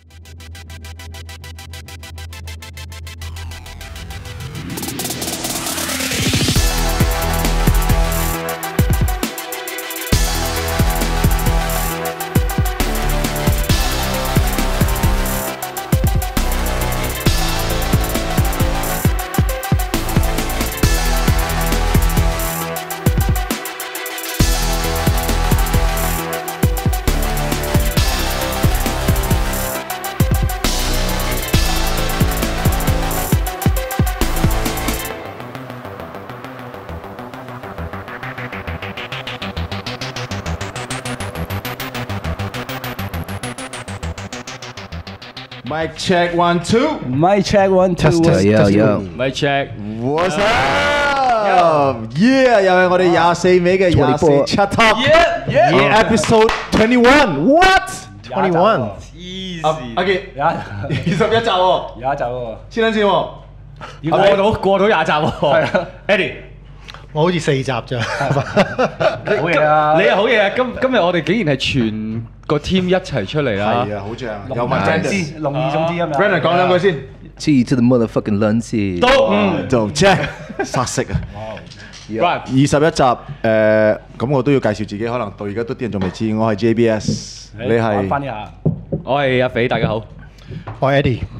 Mic check 1 2. Mic check 1 2. Yo. Mic check。 What's up? Yeah，又係我哋24尾嘅24 Chat Talk。Yeah，episode 21。What？ 21。 阿傑21集喎， 有一集喎， 黐撚線喎， 要過到20集喎。係啊 ，Eddie， 我好似4集咋， 好嘢啊！ 你又好嘢啊！今日我哋竟然係全個 team 一齊出嚟啦。 係啊，好正。有問 Brandon， 龍二種之音。 Brandon 講兩句先。 G to the motherfucking lunch。 就正，殺食啊！ Right， 21集咁我都要介紹自己，可能到而家都啲人仲未知，我係 JBS， 你係翻一下， 我係阿肥，大家好。 我係 Eddie，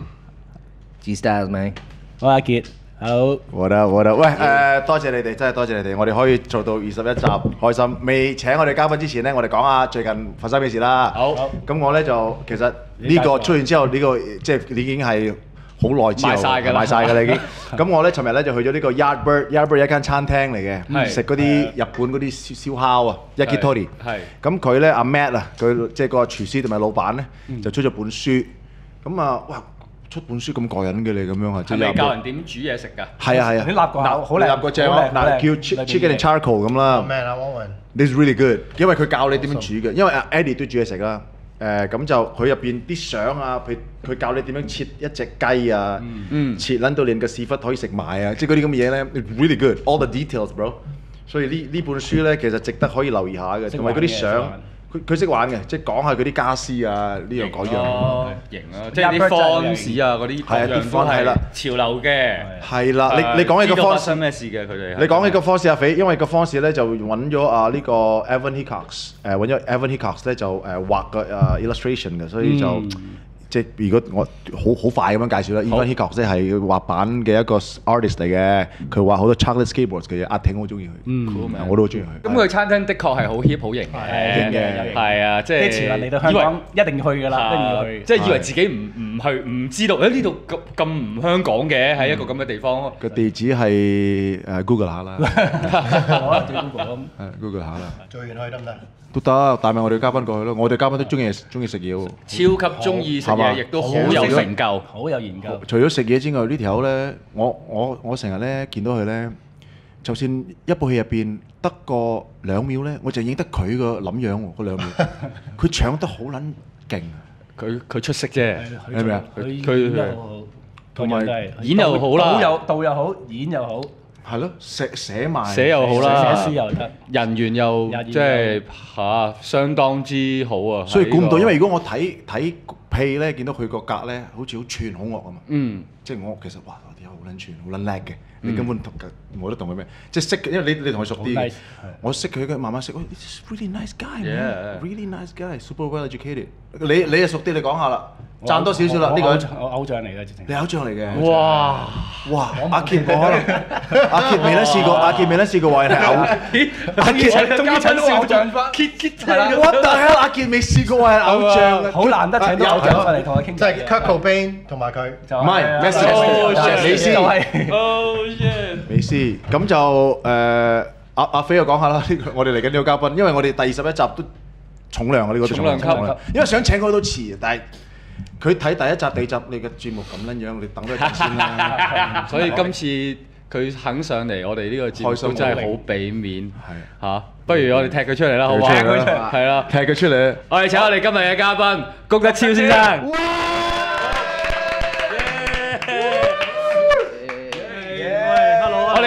G Styles man。 我係阿傑，Hello。 What up？喂，多謝你哋，真係多謝你哋，我哋可以做到21集，開心。未請我哋嘉賓之前咧，我哋講下最近發生咩事啦。 好。 咁我咧就其實呢個出完之後，呢個即係已經係好耐之後賣晒㗎啦已經。咁我咧尋日咧就去咗呢個 Yardbird 一間餐廳嚟嘅，食嗰啲日本嗰啲燒烤啊 ，yakitori。係。咁佢咧阿 Matt 啊，佢即係個廚師同埋老闆咧，就出咗本書。咁啊，哇！出本書咁過癮嘅你咁樣啊？ 係咪教人點煮嘢食㗎？ 係啊係啊。 你立個好靚， 立個正嗱叫 chicken and charcoal 咁啦。 Man 啊，Warren。 This is really good， 因為佢教你點樣煮嘅，因為阿 Eddie 都煮嘢食啦。咁就佢入邊啲相啊，佢教你點樣切一隻雞啊，切撚到連個屎忽可以食埋啊，即係嗰啲咁嘅嘢咧 ，really good，all the details，bro。所以呢本書咧其實值得可以留意下嘅，同埋嗰啲相。佢識玩嘅，即係講下佢啲家私啊，呢樣嗰樣。 型啊！即係啲 font 啊，嗰啲係啊，啲 font 係啦， 潮流嘅。 係啦，你講起個 font 發生咩事嘅佢哋？ 你講起個 font 阿肥，因為個 font 咧就揾咗啊呢個 Evan Hickox， 揾咗 Evan Hickox 咧就畫個illustration 嘅，所以就。即係如果我好快咁樣介紹啦 ，Evan Hickox 即係畫板嘅一個 artist 嚟嘅，佢畫好多 chocolate skateboards 嘅嘢，阿挺好中意佢，我都好中意佢。 咁佢餐廳的確係好 hip 好型嘅，係啊，即係啲潮人嚟到香港一定要去㗎啦，一定要去。 即係以為自己唔去唔知道，呢度咁唔香港嘅，喺一個咁嘅地方。 個地址係Google 下啦， 我對 Google 咁。 Google 下啦。 做完去得唔得？ 都得，帶埋我哋嘉賓過去咯。我哋嘉賓都中意食嘢喎， 超級中意食嘢，亦都好有成就， 好有研究。 除咗食嘢之外，呢條友咧，我成日咧見到佢咧，就算一部戲入邊得個2秒咧，我就影得佢個諗樣喎，嗰2秒，佢搶得好撚勁， 佢出色啫， 係咪啊？ 佢同埋演又好啦， 導又好，演又好。 係咯，寫埋寫又好啦， 寫書又得， 人緣又即係相當之好啊！ 所以估唔到，因為如果我睇戲咧，見到佢個格咧，好似好串好惡啊嘛。即係我其實哇，我啲好撚串，好撚叻嘅，你根本冇得同佢咩？即係識嘅，因為你同佢熟啲嘅。我識佢嘅，慢慢識。This is really nice guy, man. Really nice guy, super well educated. 你又熟啲，你講下啦，賺多少少啦。呢個我偶像嚟嘅，直情。 你偶像嚟嘅。 哇！ 阿傑我可能阿傑未得試過，阿傑未得試過話人係偶。阿傑終於請到偶像翻。 係啦，what the hell？阿傑未試過話係偶像嘅， 好難得請到偶像翻嚟同我傾偈。 即係 Kurt Cobain 同埋佢。 唔係咩事？美斯。美斯。咁就阿飛又講下啦。呢個我哋嚟緊呢個嘉賓，因為我哋第21集都重量啊，呢個重量級。因為想請佢都遲，但係佢睇第1集、第2集你嘅節目咁樣樣，你等多一陣先啦。 所以今次佢肯上嚟，我哋呢個節目都真係好俾面。係嚇，不如我哋踢佢出嚟啦，好唔好？係啦， 踢佢出嚟。 我哋請我哋今日嘅嘉賓谷德超先生。我哋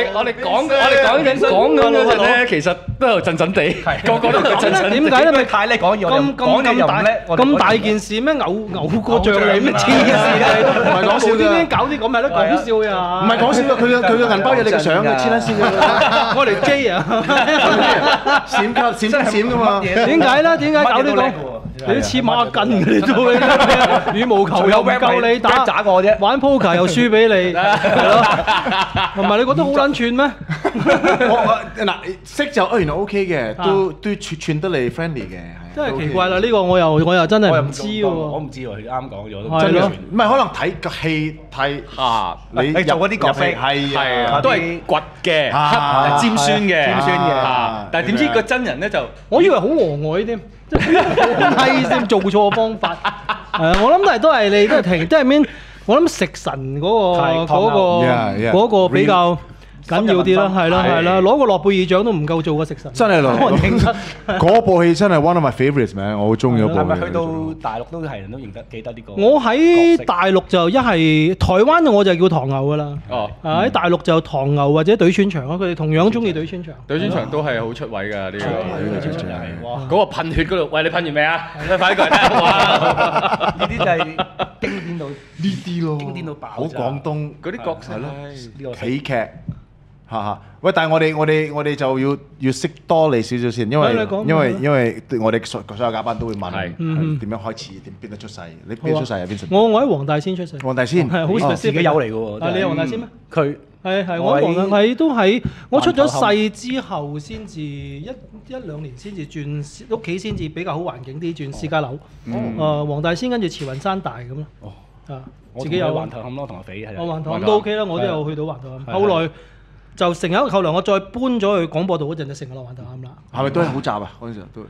哋講緊嗰陣咧，其實都喺度震震地，個個都喺度震震地。 點解咧？咪太叻講嘢，咁大件事咩？牛過象你咩黐線啊！ 唔係講笑㗎， 搞啲咁咪都講笑呀！ 唔係講笑㗎，佢個銀包有你個相嘅，黐撚線㗎。 我哋 J 啊， 閃卡閃㗎嘛？ 點解咧？點解搞呢個？你黐孖筋嘅你做嘅，羽毛球又唔夠你打，玩 poker 又輸俾你，係咯？同埋你覺得好撚串咩？ 嗱識就原來 OK 嘅，都串得你 friendly 嘅， 真係奇怪啦！呢個我又真係唔知喎， 我唔知喎，佢啱講咗。 真嘅，唔係可能睇個戲睇你做嗰啲角色係都係倔嘅、尖酸嘅，但係點知個真人咧就， 我以為好和藹添。係先做錯方法，係啊！我諗都係你都係停，即係面我諗食神嗰個比較緊要啲啦，係啦，攞個諾貝爾獎都唔夠做個食神， 真係咯！嗰部戲真係 one of my favorites 名，我好中意嗰部戲。 係咪去到大陸都係人都記得呢個？ 我喺大陸就一係台灣我就叫唐牛噶啦，喺大陸就唐牛或者對穿腸咯，佢哋同樣中意對穿腸。 對穿腸都係好出位㗎呢個，嗰個噴血嗰度，喂你噴完未啊？快啲過嚟睇下！ 呢啲就係經典到呢啲咯， 經典到爆好廣東嗰啲角色咯，喜劇。喂！但係我哋就要識多你少少先，因為我哋所有嘉賓都會問點樣開始，邊度出世？你邊出世啊？邊出世？ 我喺黃大仙出世。 黃大仙係好自己有嚟嘅喎。 你係黃大仙咩？ 佢係我喺黃大仙都喺我出咗世之後先至一兩年先至轉屋企先至比較好環境啲轉私家樓。黃大仙跟住慈雲山大咁咯。自己有橫頭磡咯，同阿肥係。 我橫頭磡都 OK 啦，我都有去到橫頭磡。後來就成日後來我再搬咗去廣播道嗰陣，就成日落橫頭磡啦。 係咪都係好雜啊？嗰陣時都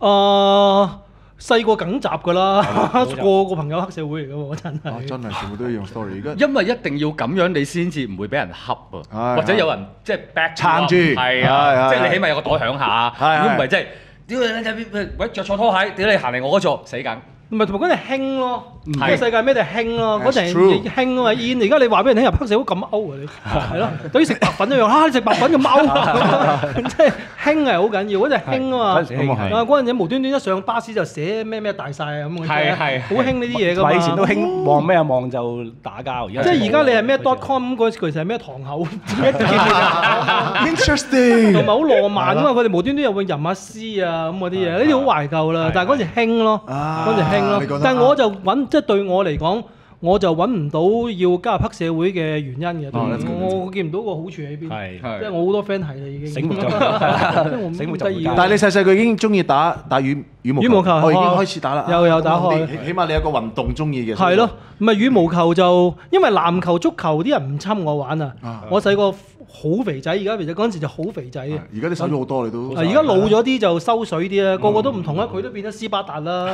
細個梗雜㗎啦，個個朋友黑社會嚟㗎喎，真係。 真係全部都一樣 story。而家因為一定要咁樣，你先至唔會俾人恰啊，或者有人即係 back 撐住。 係啊，即係你起碼有個袋響下。如果唔係，即係屌你喺邊？喂，著錯拖鞋，屌你行嚟我嗰座死梗。 唔係同埋嗰陣興咯，呢個世界咩都係興咯，嗰陣興啊嘛，而家你話俾人聽入黑社會咁歐啊你，係咯，等於食白粉一樣，你食白粉咁歐，即係興係好緊要，嗰陣興啊嘛，嗰陣時無端端一上巴士就寫咩大曬啊咁嘅，好興呢啲嘢㗎嘛。 以前都興望咩望就打交， 即係而家你係咩 .com 嗰時其實係咩堂口 ，interesting， 同埋好浪漫啊嘛，佢哋無端端又會吟下詩啊咁嗰啲嘢，呢啲好懷舊啦，但係嗰陣興咯，嗰陣興。但係我就即係對我嚟講，我就揾唔到要加入黑社會嘅原因嘅。我見唔到個好處喺邊。即係我好多 friend 係啦已經。醒目咗， 醒目得意。 但係你細細個已經中意打羽毛球，我已經開始打啦。 有打開。 起碼你有個運動中意嘅。 係咯，唔係羽毛球就因為籃球、足球啲人唔侵我玩啊。我細個好肥仔，而家肥仔嗰陣時就好肥仔嘅。 而家你瘦咗好多，你都。 而家老咗啲就收水啲啦，個個都唔同啦，佢都變咗斯巴達啦。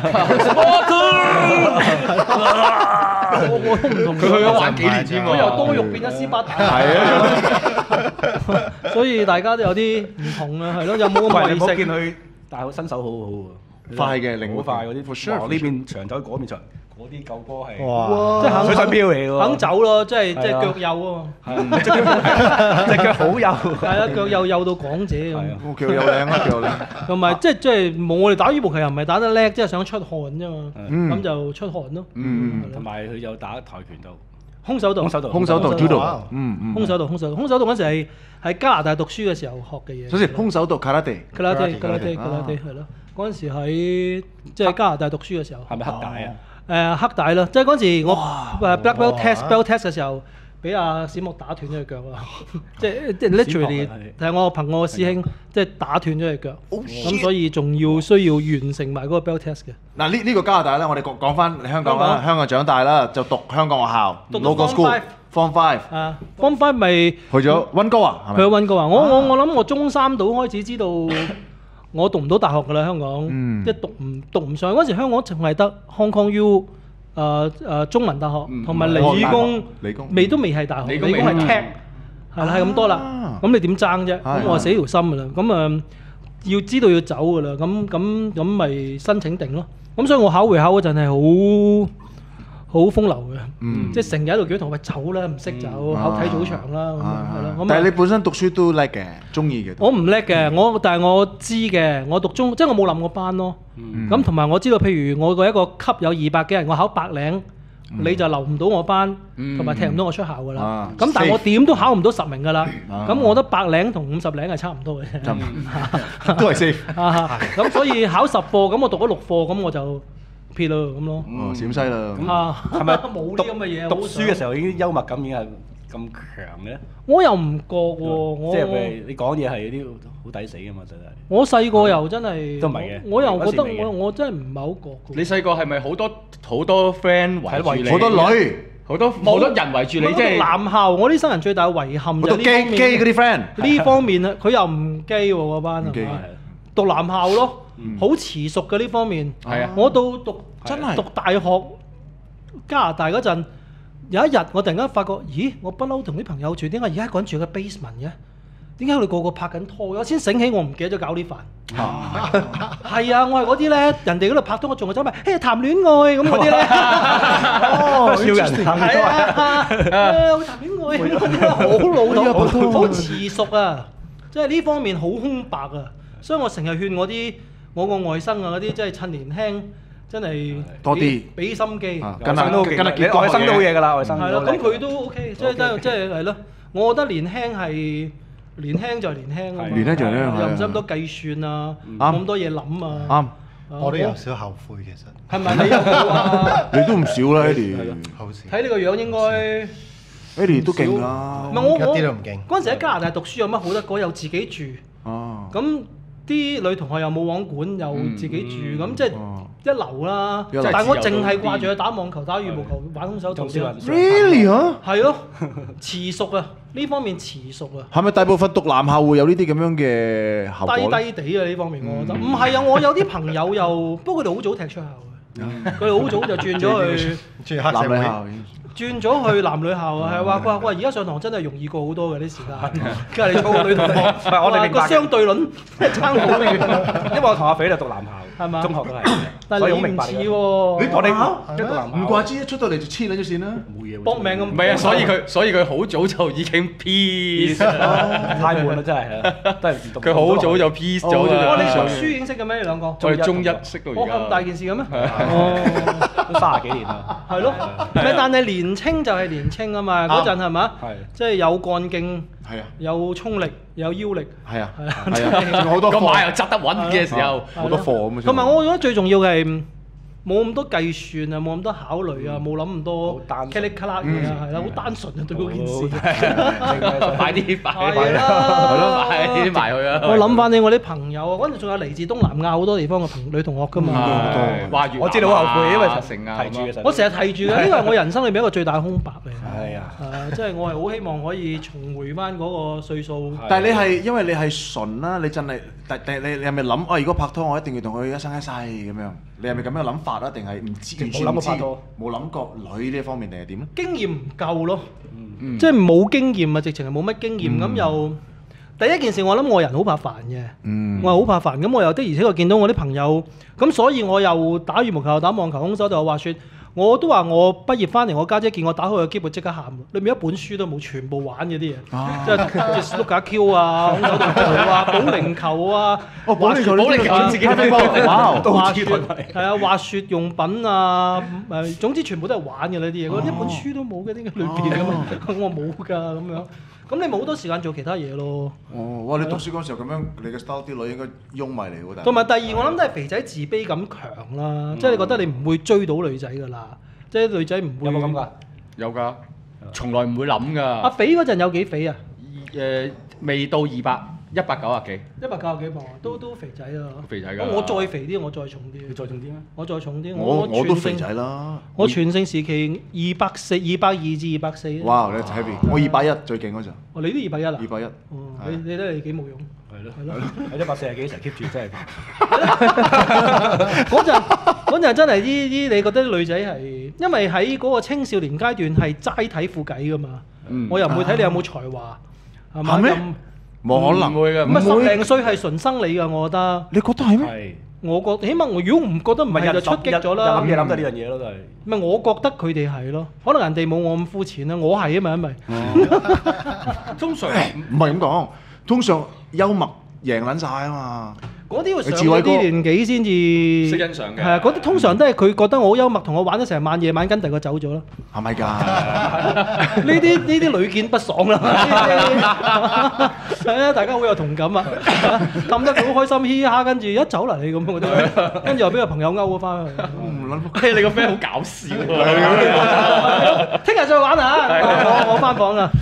個個都唔同。 佢去咗玩幾年添喎。 佢由多肉變咗斯巴達。係啊。所以大家都有啲唔同啊，係咯，有冇咁為食？ 我見佢大學身手好好喎， 快嘅，靈活快嗰啲。呢邊長走，嗰邊長。嗰啲舊波係哇，即係水上漂嚟喎， 肯走咯，即係腳幼啊嘛， 隻腳好幼， 係啊，腳幼到港姐咁， 腳又靚啊，腳又靚， 同埋即係冇我哋打羽毛球又唔係打得叻，即係想出汗啫嘛，咁就出汗咯， 同埋佢有打跆拳道， 空手道 ，judo， 空手道嗰陣係加拿大讀書嘅時候學嘅嘢， 所以空手道 karate 係咯，嗰陣時喺即係加拿大讀書嘅時候， 係咪黑帶啊？ 黑帶咯，即係嗰陣時我 black belt test 嘅時候，俾阿史莫打斷咗隻腳啊！即係 literally 係我憑我師兄即係打斷咗隻腳，咁所以仲要需要完成埋嗰個 belt test 嘅。 嗱呢個加拿大咧，我哋講翻香港啦，香港長大啦，就讀香港學校 local school Form 5。 Form 5咪去咗溫哥啊？ 去咗溫哥啊！我諗我中三度開始知道。我讀唔到大學㗎啦，香港，即係讀唔上。嗰時香港淨係得 Hong Kong U 中文大學同埋理工都未係大學，理工係 Tech， 係啦，係咁多啦。咁你點爭啫？咁我死條心㗎啦。咁要知道要走㗎啦。咁咪申請定咯。咁所以我考會考嗰陣係好風流嘅，即係成日喺度叫同佢走啦，唔識走，考睇早場啦，係咯。 但係你本身讀書都叻嘅，中意嘅。 我唔叻嘅，但係我知嘅，我讀中即係我冇冧過班咯。咁同埋我知道，譬如我個一個級有200幾人，我考100，你就留唔到我班，同埋踢唔到我出校㗎啦。咁但係我點都考唔到10名㗎啦。咁我覺得100同50係差唔多嘅， 都係 safe。 咁所以考10課，咁我讀咗6課，咁我就撇咯咁咯。 陝西啦。 係咪冇啲咁嘅嘢？ 讀書嘅時候已經幽默感已經係咁強嘅？ 我又唔覺喎， 即係譬如你講嘢係啲好抵死㗎嘛，真係。 我細個又真係都唔係嘅， 我又覺得我真係唔係好覺。 你細個係咪好多 friend 圍住你？ 好多女， 好多人圍住你，即係男校。我啲生人最大嘅遺憾就係呢方面。 基嗰啲 friend 呢方面啊，佢又唔基喎嗰班係嘛？讀男校咯，好遲熟嘅呢方面。 係啊， 我到讀真係讀大學加拿大嗰陣，有一日我突然間發覺，咦，我不嬲同啲朋友住，點解而家一個人住個 basement 嘅？點解佢哋個個拍緊拖？我先醒起，我唔記得咗搞呢飯。係啊，我係嗰啲咧，人哋嗰度拍拖，我仲係走埋，嘿談戀愛咁嗰啲咧。 哦，少人談戀愛， 談戀愛，好老土，好遲熟啊！即係呢方面好空白啊，所以我成日勸我個外甥啊嗰啲，即係趁年輕。真係多啲俾心機， 跟下你外甥都好嘢㗎啦，外甥。 係咯，咁佢都 OK，即係係咯。我覺得年輕就係年輕啊嘛， 年輕就係年輕， 又唔使咁多計算啊，冇咁多嘢諗啊。 啱， 我都有少後悔其實。 係咪你有冇啊？ 你都唔少啦，Eddie。 睇你個樣應該 Eddie 都勁啦。 唔係我一啲都唔勁。 嗰陣時喺加拿大讀書有乜好得講？又自己住。 哦。 咁啲女同學又冇網管，又自己住，咁即係一流啦。但係我淨係掛住去打網球、打羽毛球、玩空手道啫。 Really 啊？ 係咯，遲熟啊！呢方面遲熟啊。 係咪大部分讀男校會有呢啲咁樣嘅效果？ 低低地啊！呢方面我覺得唔係啊！我有啲朋友又，不過佢哋好早踢出校嘅，佢哋好早就轉咗去黑社會校。 轉咗去男女校啊，係話佢話而家上堂真係容易過好多嘅啲時間，跟住你操個女同學， 我哋個相對論差好遠。 因為我同阿肥就讀男校， 係嘛？ 中學都係， 但係你唔似喎， 你讀男校， 一讀男校， 唔怪之一出到嚟就黐撚咗線啦， 冇嘢。 搏命咁。 唔係啊，所以佢好早就已經 peace， 太悶啦真係，都係唔讀。 佢好早就 peace 咗啦。 你讀書已經識嘅咩？你兩個？ 我哋中一識到而家。 咁大件事嘅咩？ 都30幾年啦。 係咯，但係年青就係年青啊嘛，嗰陣係嘛？ 係。 即係有幹勁， 係啊， 有衝力，有腰力。 係啊， 係啊，仲好多個馬又執得穩嘅時候， 好多貨咁啊。 同埋我覺得最重要嘅係冇咁多計算啊，冇咁多考慮啊，冇諗咁多茄哩卡啦嘢啊，係啦，好單純啊對嗰件事。 快啲快啲埋去啊！ 我諗翻起我啲朋友啊，嗰陣仲有嚟自東南亞好多地方嘅女同學㗎嘛。 我知道好後悔，因為提住嘅。 我成日提住嘅，呢個係我人生裏面一個最大嘅空白嚟。 係啊， 即係我係好希望可以重回翻嗰個歲數。 但係你係因為你係純啦，你真係，但你係咪諗啊？如果拍拖，我一定要同佢一生一世咁樣？你係咪咁樣諗法啊？定係唔知完全唔知？冇諗過女呢方面定係點咧？ 經驗唔夠咯，即係冇經驗啊！直情係冇乜經驗咁又。第一件事我諗我人好怕煩嘅，我係好怕煩。咁我又的而且確見到我啲朋友，咁所以我又打羽毛球、打網球、空手道。話説我都話我畢業翻嚟，我家姐見我打開個機會即刻喊，裏面一本書都冇，全部玩嗰啲嘢，即係碌架 Q 啊、空手道球啊、保齡球啊。 保齡球自己飛波， 滑雪係啊，滑雪用品啊，總之全部都係玩嘅呢啲嘢。我一本書都冇嘅，點解裏邊咁啊？我冇㗎咁樣。咁你冇好多時間做其他嘢咯。 哦，哇！你讀書嗰時候咁樣，你嘅 style 啲女應該擁埋嚟喎。 同埋第二，我諗都係肥仔自卑感強啦，即係你覺得你唔會追到女仔㗎啦，即係女仔唔會。 有冇咁㗎？ 有㗎，從來唔會諗㗎。 阿肥嗰陣有幾肥啊？ 未到200，190幾。 190幾磅啊，都肥仔啊。 肥仔㗎。 我再肥啲，我再重啲。 你再重啲咩？ 我再重啲。 我都肥仔啦。 我全盛時期202至204。 哇！你 heavy，我210最勁嗰陣。 哦，你都210啊 ？210。 哦，你都係幾冇用。 係咯。喺140幾成 keep 住真係。 嗰陣真係啲你覺得啲女仔係，因為喺嗰個青少年階段係齋睇副計㗎嘛。我又唔會睇你有冇才華，係咪？ 冇可能會㗎。 唔係10零歲係純生理㗎，我覺得。 你覺得係咩？ 起碼我如果唔覺得唔係就出擊咗啦。 諗嘢諗到呢樣嘢咯，都係。 唔係我覺得佢哋係咯，可能人哋冇我咁膚淺啦，我係啊嘛，因為通常唔係咁講，通常幽默贏撚晒啊嘛。 嗰啲要上咗啲年紀先至識欣賞嘅。 係啊，嗰啲通常都係佢覺得我好幽默，同我玩咗成晚夜晚，跟第個走咗啦。 係咪㗎？ 呢啲屢見不爽啦。係啊，大家好有同感啊！氹得佢好開心，嘻哈，跟住一走啦你咁嗰啲，跟住又俾個朋友勾咗翻去。 唔撚你個 friend 好搞笑喎！ 聽日再玩啊！我翻房啦。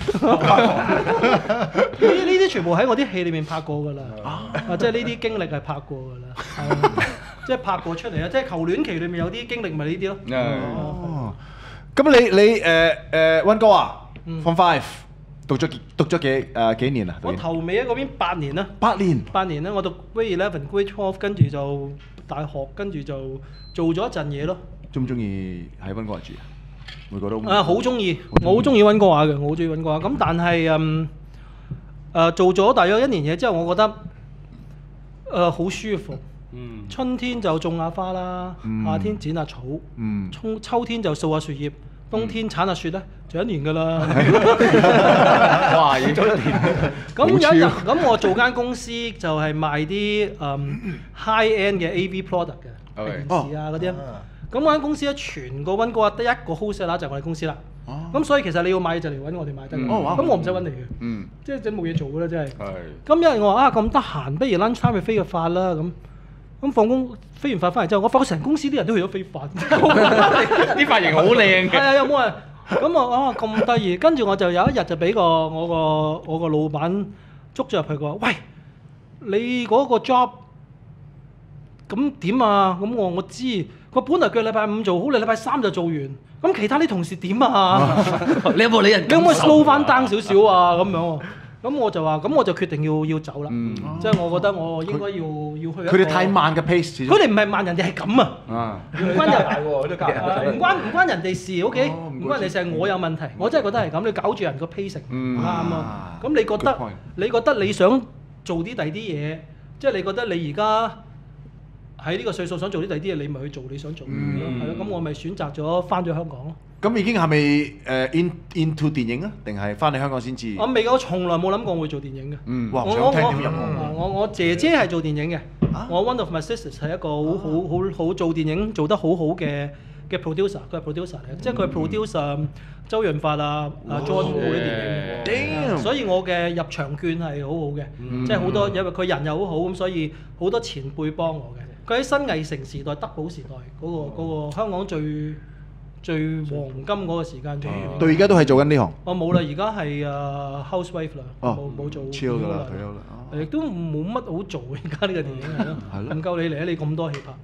呢啲全部喺我啲戲裏面拍過㗎啦。即係呢啲經歷係拍過㗎啦。即係拍過出嚟啊！即係求戀期裏面有啲經歷咪呢啲咯。 哦，咁你溫哥啊，Form 5讀咗幾年啊？ 我頭尾喺嗰邊8年啦。 8年啦，我讀 Grade 11、Grade 12，跟住就大學，跟住就做咗一陣嘢咯。 中唔中意喺溫哥華住啊？會覺得好中意，我好中意溫哥華嘅，我好中意溫哥華。咁但係做咗大約1年嘢之後，我覺得好舒服。春天就種下花啦，夏天剪下草，秋天就掃下樹葉，冬天剷下雪咧，就1年㗎啦。 哇！已經做1年。 咁有一日，咁我做間公司就係賣啲high end 嘅 AV product 嘅電視啊嗰啲。咁嗰間公司咧，全個溫哥華得一個 wholesaler就係我哋公司啦。咁所以其實你要買就嚟揾我哋買得。咁我唔使揾你嘅。即係冇嘢做㗎啦，真係。咁有人我話咁得閒，不如 lunch time 去飛個髮啦咁。咁放工飛完髮翻嚟之後，我發覺成公司啲人都去咗飛髮， 啲髮型好靚嘅。 係啊，有冇人？咁我咁得意，跟住我就有一日就俾我個老闆捉咗入去，佢話：喂，你嗰個 job 咁點啊？咁我知，佢本來叫禮拜5做好，你禮拜3就做完。咁其他啲同事點啊？ 你有冇理人？ 你可唔可以 slow 翻 down 少少啊？咁樣。咁我就話，咁我就決定要走啦。即係我覺得我應該要去。 佢哋太慢嘅 pace。 佢哋唔係慢，人哋係咁啊。唔關人大喎，都夾。 唔關人哋事 ，OK？唔關人哋事係我有問題。我真係覺得係咁，你搞住人個 pacing 唔啱啊。咁你覺得你想做啲第啲嘢，即係你覺得你而家喺呢個歲數想做啲第啲嘢，你咪去做你想做嘅嘢咯。係咯，咁我咪選擇咗翻咗香港咯。 咁已經係咪into 電影啊？定係翻嚟香港先至？ 我未，我從來冇諗過會做電影嘅。 哇！想聽點入我姐姐係做電影嘅。我 one of my sisters 係一個好做電影做得好好嘅 producer， 佢係 producer 嚟嘅，即係佢係 produce 周潤發啊、John 嗰啲電影。所以我嘅入場券係好好嘅，即係好多因為佢人又好好咁，所以好多前輩幫我嘅。佢喺新藝城時代、德寶時代嗰個香港最黃金嗰個時間做。 到而家都係做緊呢行。 我冇啦，而家係housewife 啦，冇做。 超㗎啦，退休啦。 亦都冇乜好做而家呢個電影係咯，唔夠你嚟啊！你咁多戲拍。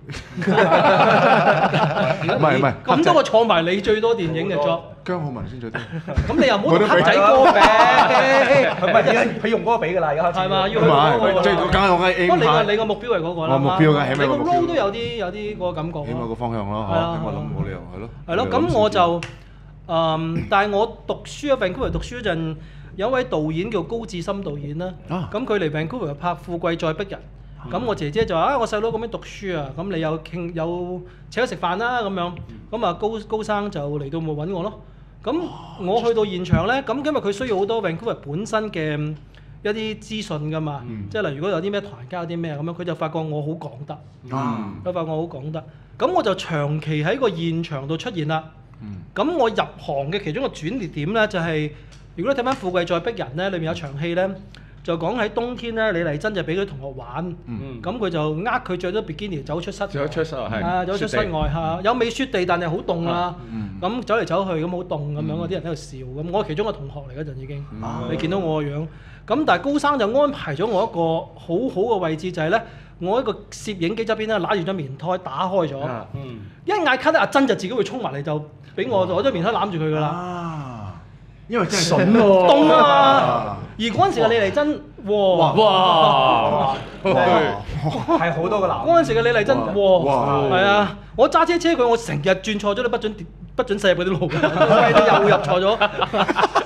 唔係， 咁多個坐埋你最多電影嘅 job。 姜浩文先最多。 咁你又唔好同黑仔哥比。 唔係而家佢用嗰個比㗎啦，而家開始。 係嘛？要用嗰個。 即係梗係我嘅 aim。 不過你個目標係嗰個啦。 我目標嘅，起碼你個 role 都有啲嗰個感覺。 起碼個方向咯， 係啊。 我諗冇理由係咯。 係咯，咁我就但係我讀書喺 Vancouver 讀書嗰陣，有一位導演叫高志森導演啦。咁佢嚟 Vancouver 拍《富貴再逼人》。咁我姐姐就話：我細佬咁樣讀書啊，咁你有請佢食飯啦咁樣。咁啊高生就嚟到咪揾我咯。咁我去到現場咧，咁因為佢需要好多 Vancouver 本身嘅一啲資訊㗎嘛，即係例如如果有啲咩台階有啲咩咁樣，佢就發覺我好講得。佢發覺我好講得，咁我就長期喺個現場度出現啦。咁我入行嘅其中一個轉捩點咧，就係如果你睇翻《富貴再逼人》咧，裏面有場戲咧，就講喺冬天咧，李麗珍就俾佢啲同學玩，咁佢就佢着咗比基尼走出室外，走出室外嚇，有美雪地，但係好凍啊，咁走嚟走去咁好凍咁樣，嗰啲人喺度笑，咁我係其中一個同學嚟嗰陣已經，你見到我個樣，咁但係高生就安排咗我一個好好嘅位置，就係咧，我一個攝影機側邊咧揦住張棉胎打開咗，一嗌卡咧，阿珍就自己會衝埋嚟就俾我攞張棉胎攬住佢噶啦。 因為真係筍喎， 凍啊！而嗰陣時嘅李麗珍，哇， 係好多個男。 嗰陣時嘅李麗珍，係啊！我揸車佢，我成日轉錯咗，你不准駛入嗰啲路，又入錯咗。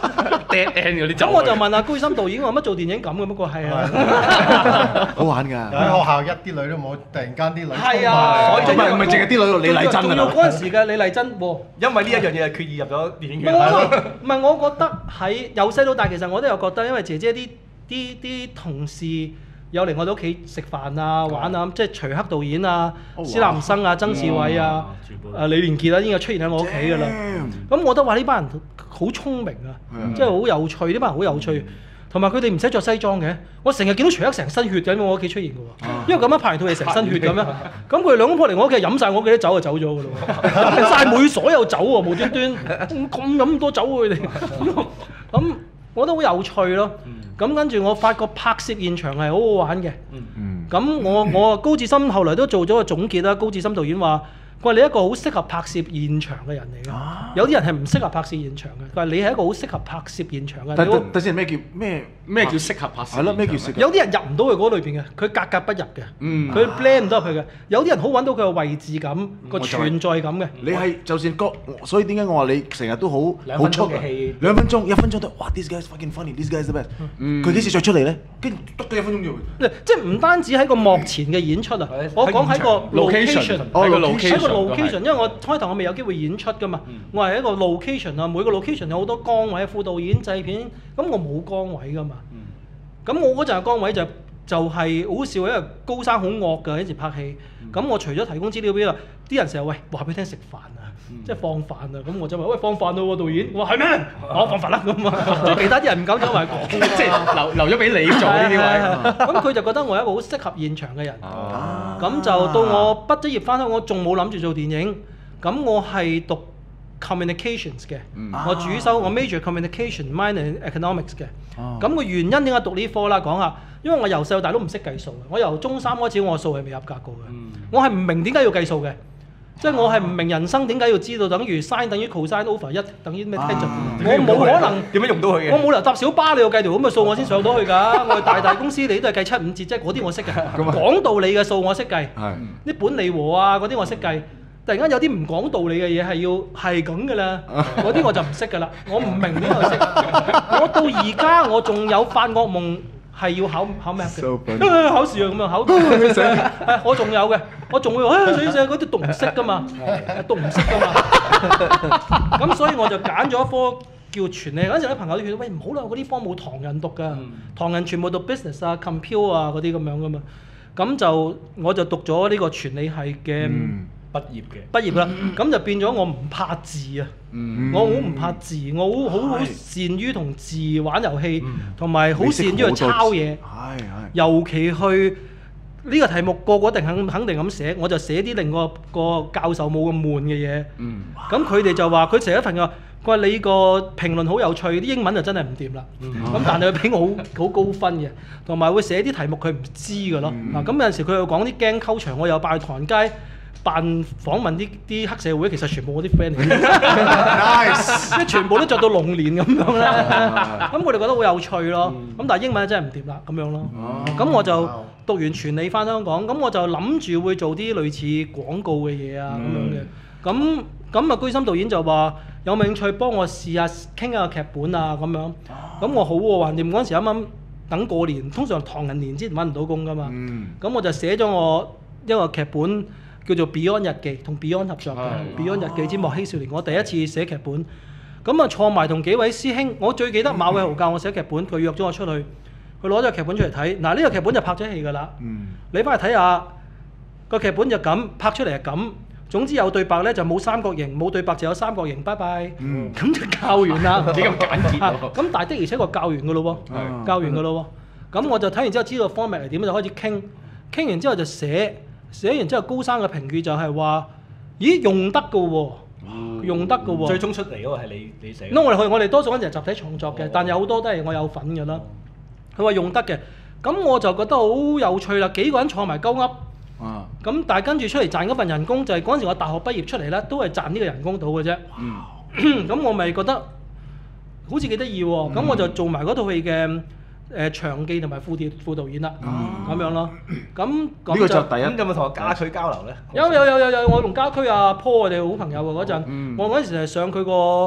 dead end 嗰啲走。 咁我就問阿居心導演話乜做電影咁嘅？不過係啊， 好玩㗎。 喺學校一啲女都冇，突然間啲女係啊， 唔係淨係啲女李麗珍仲要嗰陣時嘅李麗珍喎。 因為呢一樣嘢係決意入咗電影院。 唔係我覺得喺由細到大，其實我都有覺得，因為姐姐啲同事有嚟我哋屋企食飯啊、玩啊，即係徐克導演啊、施南生啊、曾志偉啊、李連杰啊，已經有出現喺我屋企㗎啦。咁我覺得話呢班人好聰明啊，即係好有趣，呢班人好有趣。同埋佢哋唔使着西裝嘅，我成日見到徐克成身血嘅喺我屋企出現嘅喎，因為咁樣拍完套戲成身血咁樣，咁佢哋兩公婆嚟我屋企飲晒我屋企啲酒就走咗嘅咯喎，飲晒每所有酒喎，無端端咁飲多酒佢哋，咁我覺得好有趣咯。咁跟住我發覺拍攝現場係好好玩嘅，咁我高志森後來都做咗個總結啦，高志森導演話。佢話你係一個好適合拍攝現場嘅人嚟嘅，有啲人係唔適合拍攝現場嘅。佢話你係一個好適合拍攝現場嘅。 等先咩叫適合拍攝？ 係咯，咩叫適合？ 有啲人入唔到去嗰裏邊嘅，佢格格不入嘅，佢 blend 唔到入去嘅。有啲人好揾到佢嘅位置感、個存在感嘅。 你係就算所以點解我話你成日都好出嘅戲 ，2分鐘、1分鐘都哇 this guy is fucking funny，this guy is the best。佢幾時再出嚟咧？跟住得咗1分鐘啫。 即係唔單止喺個幕前嘅演出啊，我講喺個 location， 喺個 location， 因為我開頭我未有機會演出㗎嘛，我係一個 location 啊，每個 location 有好多崗位，副導演、製片，咁我冇崗位㗎嘛。咁我嗰陣嘅崗位就係好笑，因為高生好惡㗎，嗰時拍戲。咁我除咗提供資料俾佢，啲人成日喂話俾你聽食飯啊，即係放飯啊。咁我就話喂放飯咯喎導演，我話係咩？我放飯啦咁啊。其他啲人唔敢走埋講， 即係留咗俾你做呢啲位。 咁佢就覺得我係一個好適合現場嘅人。咁就到我畢咗業翻香港，仲冇諗住做電影。咁我係讀 communications 嘅，我主修我 major communication，minor economics 嘅。咁個原因點解讀呢科啦？講下，因為我由細到大都唔識計數嘅，我由中3開始我數係未合格過嘅，我係唔明點解要計數嘅，即係我係唔明人生點解要知道等於 sin 等於 cosine over 1等於咩 tangent，我冇可能點樣用到佢嘅？ 我冇理由搭小巴你要計條咁嘅數我先上到去㗎，我係大公司你都係計7、5折，即係嗰啲我識嘅，講道理嘅數我識計，啲本利和啊嗰啲我識計。突然間有啲唔講道理嘅嘢係要係咁㗎啦，嗰啲我就唔識㗎啦，我唔明點解識。我到而家我仲有發惡夢係要考咩嘅？考試啊咁樣考。我仲有嘅，我仲會話死嗰啲讀唔識㗎嘛，讀唔識㗎嘛。咁所以我就揀咗一科叫傳理。嗰陣時啲朋友都勸喂唔好啦，嗰啲科冇唐人讀㗎，唐人全部讀 business 啊、compute 啊嗰啲咁樣㗎嘛。咁我就讀咗呢個傳理系嘅。畢業啦，咁就變咗我唔怕字啊！我好唔怕字，我好善於同字玩遊戲，同埋好善於去抄嘢。尤其去呢個題目個個一定肯定咁寫，我就寫啲令個教授冇咁悶嘅嘢。咁佢哋就話佢寫一份佢話你個評論好有趣，啲英文就真係唔掂啦。咁但係佢俾我好高分嘅，同埋會寫啲題目佢唔知㗎咯。嗱咁有陣時佢又講啲驚溝場，我又拜唐人街。扮訪問啲黑社會，其實全部我啲 friend 嚟嘅，即係全部都着到龍年咁樣咧。咁佢哋覺得好有趣咯。咁但係英文真係唔掂啦，咁樣咯。咁我就讀完傳理翻香港，咁我就諗住會做啲類似廣告嘅嘢啊咁樣嘅。咁啊，居心導演就話有冇興趣幫我試下傾下個劇本啊咁樣。咁我好喎，橫掂嗰陣時啱啱等過年，通常唐人年之前揾唔到工㗎嘛。咁我就寫咗我一個劇本。叫做 Beyond 日記，同 Beyond 合作嘅 Beyond 日記之莫欺少年，我第一次寫劇本，咁啊坐埋同幾位師兄，我最記得馬偉豪教我寫劇本，佢約咗我出去，佢攞咗個劇本出嚟睇，嗱呢個劇本就拍咗戲㗎啦，你翻去睇下個劇本就咁拍出嚟係咁，總之有對白咧就冇三角形，冇對白就有三角形，拜拜，咁就教完啦， 幾咁簡潔咁但係的而且確教完㗎咯喎，教完㗎咯喎，咁我就睇完之後知道 format 係點，就開始傾完之後就寫完之後高生嘅評語就係話，咦用得㗎喎，用得㗎喎。 最終出嚟嗰個係你寫。 我哋多數嗰陣係集體創作嘅，但有好多都係我有份㗎啦。佢話用得嘅，咁我就覺得好有趣啦。幾個人坐埋鳩噏，咁但係跟住出嚟賺嗰份人工就係嗰陣時我大學畢業出嚟啦，都係賺呢個人工到嘅啫。咁我咪覺得好似幾得意喎。咁我就做埋嗰套戲嘅。場記同埋副導演啦，咁樣咯。咁呢個就第一。 咁有冇同阿家駒交流咧？ 有，我同家駒阿 Paul 我哋好朋友喎嗰陣。我嗰陣時係上佢個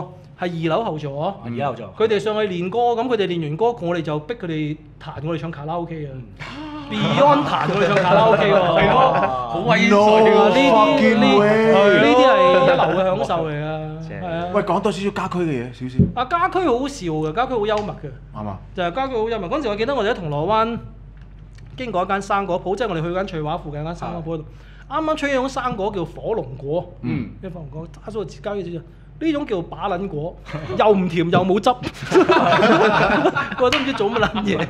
係2樓後座， 而家後座。 佢哋上去練歌，咁佢哋練完歌，我哋就逼佢哋彈，我哋唱卡拉 OK 啊。Beyond 彈我哋唱卡拉 OK 喎， 係咯，好威水啊！呢 fucking 啲 way 呢啲係一流嘅享受嚟㗎，係啊。 喂，講多少少家駒嘅嘢，少少。 啊，家駒好笑嘅，家駒好幽默嘅， 啱嘛？ 就係家駒好幽默。嗰陣時我記得我哋喺銅鑼灣經過一間生果鋪，即係我哋去緊翠華附近間生果鋪度，啱啱出一種生果叫火龍果，咩火龍果？打咗個字交嘅字呢種叫把撚果，又唔甜又冇汁，我都唔知做乜撚嘢。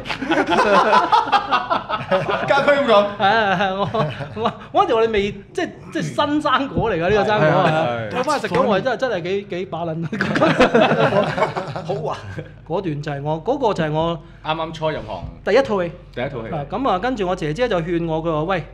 家駒咁講。 係我嗰陣我哋未即係新生果嚟㗎呢個生果係。我翻去食咗我係真係幾把撚。好啊！嗰段就係我嗰個就係我啱啱初入行第一套戲。 第一套戲。 咁啊，跟住我姐姐就勸我，佢話：喂，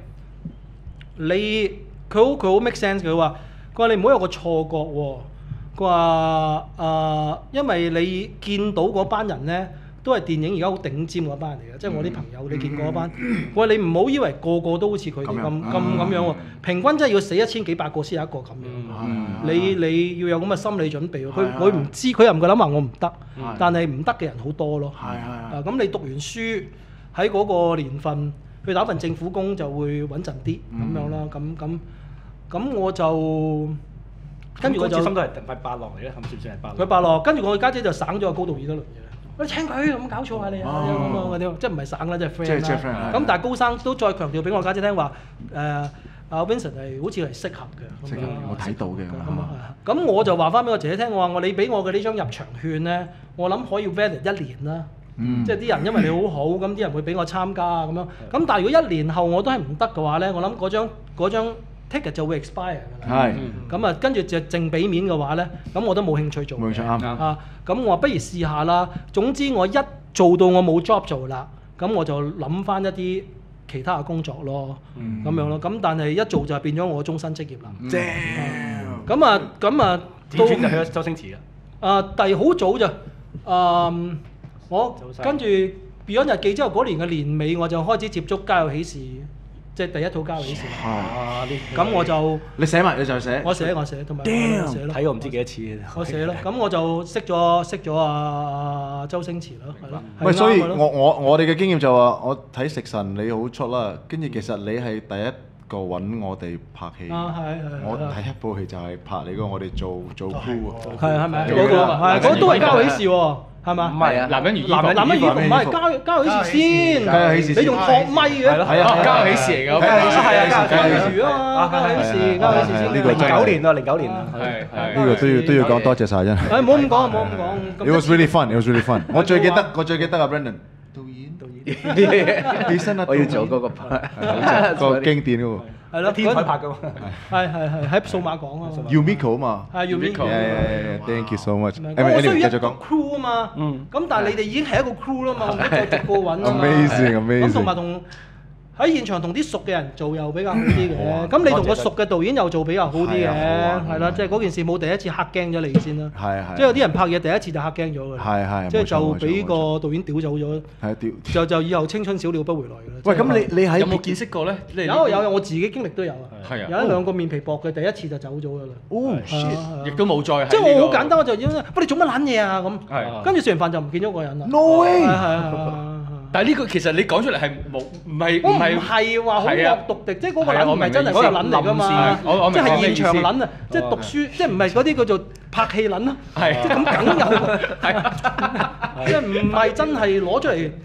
佢好 make sense。佢話你唔好有個錯覺喎。佢話因為你見到嗰班人咧，都係電影而家好頂尖嗰班人嚟嘅，即係我啲朋友你見過嗰班。佢話你唔好以為個個都好似佢哋咁樣喎，平均真係要死1000幾百個先有一個咁樣。你要有咁嘅心理準備。佢唔知，佢又唔夠膽話我唔得，但係唔得嘅人好多咯。咁你讀完書喺嗰個年份去打份政府工就會穩陣啲咁樣啦。咁我就。跟住我就心都係伯樂嚟嘅，算唔算係伯樂？ 佢伯樂，跟住我家姐就省咗個高導演一輪嘢。喂，請佢咁搞錯下你啊！咁樣即係唔係省啦，即係 friend 啦。咁但係高生都再強調俾我家姐聽話，阿 Vincent 係好似係適合嘅。 我睇到嘅。 咁我就話翻俾我姐姐聽，我話你俾我嘅呢張入場券咧，我諗可以 valid 1年啦。即係啲人因為你好好，咁啲人會俾我參加啊咁樣。咁但係如果1年後我都係唔得嘅話咧，我諗嗰張ticket 就會 expire 㗎啦。咁啊，跟住就淨俾面嘅話咧，咁我都冇興趣做。 冇錯啱。 咁我話不如試下啦。總之我一做到我冇 job 做啦，咁我就諗翻一啲其他嘅工作咯，咁樣咯。咁但係一做就變咗我終身職業啦。 正。 咁啊， 到就去咗周星馳啦。 但係好早就我跟住 Beyond 日記之後嗰年嘅年尾，我就開始接觸《家有喜事》。即係第一套交喜事。咁我就你寫埋，你就寫。 我寫，同埋我寫咯。 睇過唔知幾多次。 我寫咯，咁我就識咗阿周星馳咯，係咯。 喂，所以我哋嘅經驗就話，我睇食神你好出啦，跟住其實你係第一個揾我哋拍戲。我第一部戲就係拍你嗰個，我哋做 crew 喎。 係咪？嗰個都係交喜事喎。係嘛？ 唔係啊， 男人如衣服， 男人衣服唔係交喜事先，你用托咪嘅， 係啊， 交喜事嚟㗎， 係啊，交喜事啊嘛，交喜事先。 呢個 09年啊，09年啊， 係呢個都要講多謝晒真。 唔好咁講。 It was really fun. 我最記得阿 Brendan 導演，起身啊！ 我要做嗰個個經典嗰個。 係咯， 天台拍㗎嘛。 係喺數碼港啊嘛。 Umiko 啊嘛。 係 Umiko。 Thank you so much。 我需要一個 crew 啊嘛。咁但係你哋已經係一個 crew 啦嘛，我唔再逐個揾啊嘛。 Amazing。 咁同埋喺現場同啲熟嘅人做又比較好啲嘅，咁你同個熟嘅導演又做比較好啲嘅，係啦，即係嗰件事冇第一次嚇驚咗你先啦。係即係有啲人拍嘢第一次就嚇驚咗嘅。係即係就俾個導演屌走咗。就以後青春小鳥不回來㗎啦。 喂，咁你喺有冇見識過咧？ 有，我自己經歷都有啊。 係啊。 有一兩個面皮薄嘅，第一次就走咗㗎啦。 哦 shit！ 亦都冇再。 即係我好簡單，我就要喂你做乜撚嘢啊咁。係。跟住食完飯就唔見咗個人啦。 No way！ 係。 但係呢個其實你講出嚟係冇，唔係話好惡毒敵，即係嗰個撚唔係真係識撚嚟㗎嘛，即係現場撚啊，即係讀書，即係唔係嗰啲叫做拍戲撚咯，即係咁梗有，即係唔係真係攞出嚟，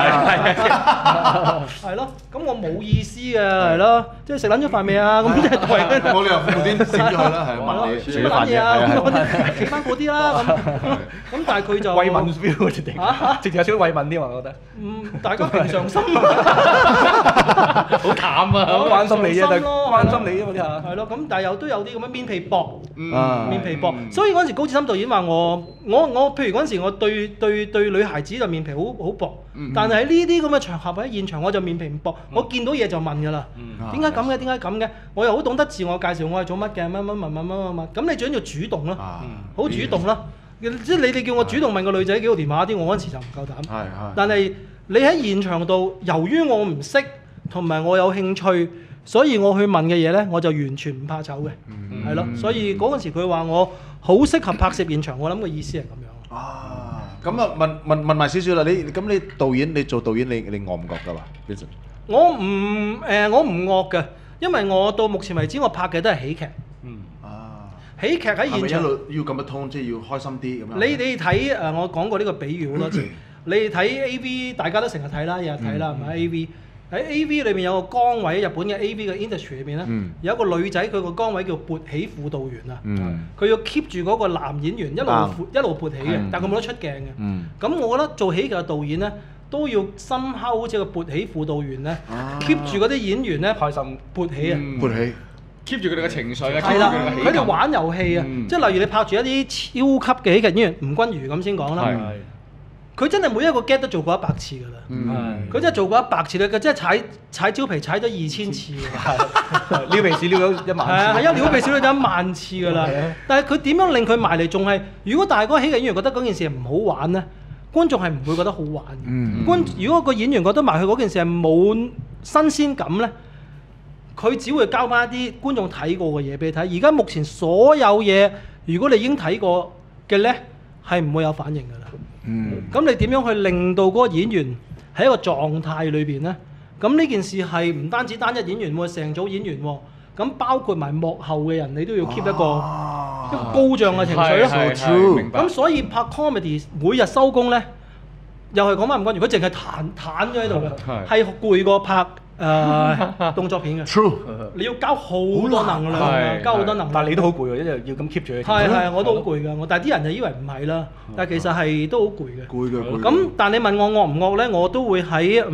係咯，咁我冇意思嘅係咯，即係食撚咗飯未啊？咁即係為我哋又無端閃咗去啦，係問你食咗飯嘢，食翻嗰啲啦咁但係佢就慰問 feel 直情有少少慰問啲我覺得。 大家平常心， 好淡啊！ 好關心你啫，關心你啫嘛啲嚇。 係咯，咁但係又都有啲咁樣面皮薄，面皮薄。所以嗰陣時高志森導演話我，譬如嗰陣時我對女孩子就面皮好薄，但係喺呢啲咁嘅場合喺現場我就面皮唔薄，我見到嘢就問㗎啦。點解咁嘅？點解咁嘅？我又好懂得自我介紹，我係做乜嘅？乜。咁你最緊要主動咯，好主動啦。即係你哋叫我主動問個女仔幾號電話啲，我嗰陣時就唔夠膽。但係你喺現場度，由於我唔識同埋我有興趣， 所以我去問嘅嘢咧，我就完全唔怕醜嘅，係咯。所以嗰陣時佢話我好適合拍攝現場，我諗個意思係咁樣。 啊，咁啊問埋少少啦，你導演你做導演你惡唔惡㗎嘛 Vincent？我唔惡嘅，因為我到目前為止我拍嘅都係喜劇。喜劇喺現場係咪一路要咁嘅 tone，即係要開心啲咁樣？ 你睇我講過呢個比喻好多次。你睇 AV 大家都成日睇啦，日日睇啦，係咪 AV？喺 AV 裏面有個崗位，日本嘅 AV 嘅 industry 裏邊咧，有一個女仔佢個崗位叫勃起輔導員啊。佢要 keep 住嗰個男演員一路勃起嘅，但係佢冇得出鏡嘅。咁我覺得做喜劇嘅導演咧，都要深刻好似個勃起輔導員咧，keep 住嗰啲演員咧開心勃起啊！ 勃起。 keep 住佢哋嘅情緒啊， 係啦，佢哋玩遊戲啊，即係例如你拍住一啲超級嘅喜劇演員吳君如咁先講啦，佢真係每一個 get 都做過100次㗎啦，佢真係做過100次咧，佢真係踩蕉皮踩咗2000次㗎， 撩鼻屎撩咗1萬次， 係啊，撩鼻屎撩咗10000次㗎啦。但係佢點樣令佢埋嚟？仲係如果大個喜劇演員覺得嗰件事係唔好玩咧，觀眾係唔會覺得好玩嘅。如果個演員覺得埋去嗰件事係冇新鮮感咧，佢只會交翻一啲觀眾睇過嘅嘢俾你睇。而家目前所有嘢，如果你已經睇過嘅咧，係唔會有反應㗎啦。咁你點樣去令到嗰個演員喺一個狀態裏邊咧？咁呢件事係唔單止單一演員喎，成組演員喎。咁包括埋幕後嘅人，你都要 keep 一個高漲嘅情緒咯。咁所以拍 comedy 每日收工咧，又係講翻吳君如，佢淨係彈咗喺度嘅，係攰過拍動作片嘅。True， 你要交好多能量，交好多能量。 但係你都好攰喎，一日要咁 keep 住佢。 係，我都好攰㗎。但係啲人就以為唔係啦，但係其實係都好攰嘅。 攰嘅。 咁但係你問我惡唔惡咧，我都會喺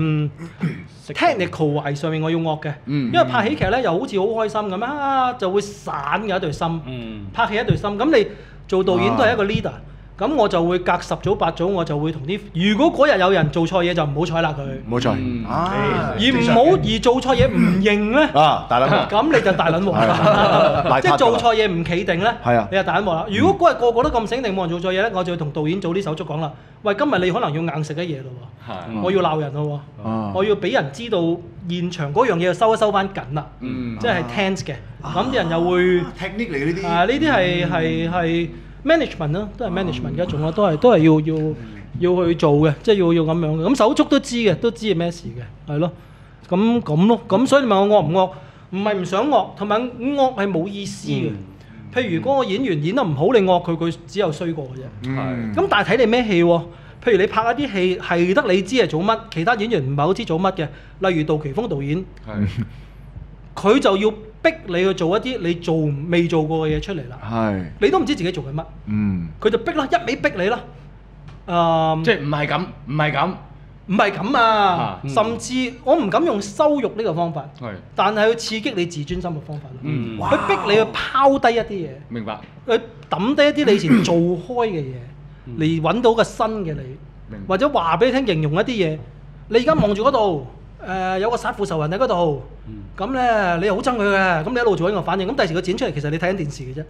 technical 位上面我要惡嘅，因為拍喜劇咧又好似好開心咁啊，就會散嘅一隊心，拍戲一隊心。咁你做導演都係一個 leader。咁我就會隔10組8組，我就會同啲如果嗰日有人做錯嘢就唔好睬啦佢， 唔好睬， 而做錯嘢唔認咧， 大撚鑊， 咁你就大撚鑊，即係做錯嘢唔企定咧，你就大撚鑊啦。如果嗰日個個都咁醒定冇人做錯嘢咧，我就會同導演組啲手足講啦，喂，今日你可能要硬食一嘢咯喎，我要鬧人咯喎，我要俾人知道現場嗰樣嘢要收一收翻緊啦，即係 tense 嘅，咁啲人又會 technique 嚟嘅呢啲， 呢啲係。management 咯，都係 management 嘅一種咯，都係要去做嘅，即係要咁樣嘅。咁手足都知嘅，都知係咩事嘅，係咯。咁咯，咁所以你問我惡唔惡？唔係唔想惡，同埋惡係冇意思嘅。譬如嗰個演員演得唔好，你惡佢，佢只有衰過嘅啫。咁但係睇你咩戲喎？譬如你拍一啲戲係得你知係做乜，其他演員唔係好知做乜嘅，例如杜琪峰導演，佢就要逼你去做一啲你未做過嘅嘢出嚟啦，你都唔知自己做緊乜，佢就逼啦，一味逼你啦， 即係唔係咁啊， 甚至我唔敢用羞辱呢個方法，但係去刺激你自尊心嘅方法，佢逼你去拋低一啲嘢， 明白， 去抌低一啲你以前做開嘅嘢，嚟揾到個新嘅你，或者話俾你聽形容一啲嘢，你而家望住嗰度。有個殺父仇人喺嗰度，咁咧你又好憎佢嘅，咁你一路做緊個反應，咁第時佢剪出嚟，其實你睇緊電視嘅啫。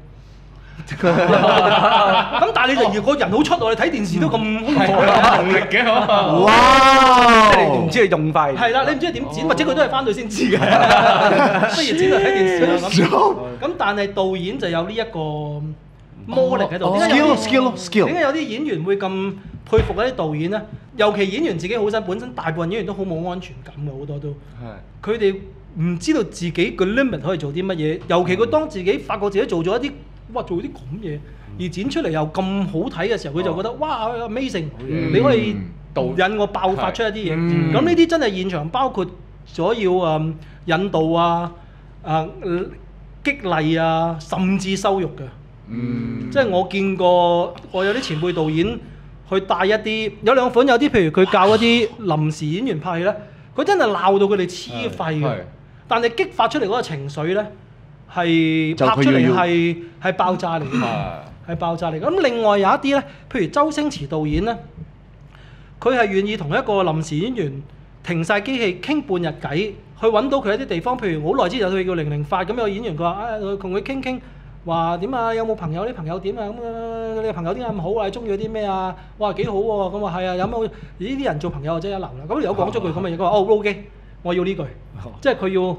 咁但係你就如果人好出喎，你睇電視都咁空虛能力嘅， 哇！即係你唔知佢用法。 係啦，你唔知佢點剪，或者佢都係翻到先知嘅。不如剪到睇電視啦咁。咁但係導演就有呢一個魔力喺度。 skill 點解有啲演員會咁佩服嗰啲導演咧？尤其演員自己好新，本身大部分演員都好冇安全感嘅，好多都。佢哋唔知道自己個 limit 可以做啲乜嘢，尤其佢當自己發覺自己做咗一啲，做啲咁嘢，而剪出嚟又咁好睇嘅時候，佢就覺得哇 amazing，你可以導引我爆發出一啲嘢。咁呢啲真係現場包括咗要引導啊、激勵啊，甚至羞辱嘅。即係我見過，我有啲前輩導演。去帶一啲有兩款，有啲譬如佢教一啲臨時演員拍戲咧，佢真係鬧到佢哋黐肺嘅，但係激發出嚟嗰個情緒咧係拍出嚟係爆炸嚟嘅，係爆炸嚟嘅。咁另外有一啲咧，譬如周星馳導演咧，佢係願意同一個臨時演員停晒機器傾半日偈，去揾到佢一啲地方，譬如好耐之前有套戲叫008，咁有個演員佢話同佢傾傾。話點啊？有冇朋友？啲朋友點啊？咁你朋友點解咁好啊？你中意啲咩啊？哇幾好喎！咁話係啊，有冇呢啲人做朋友真係一流啦。咁有講咗句咁嘅嘢，佢話OK，我要呢句，即係佢要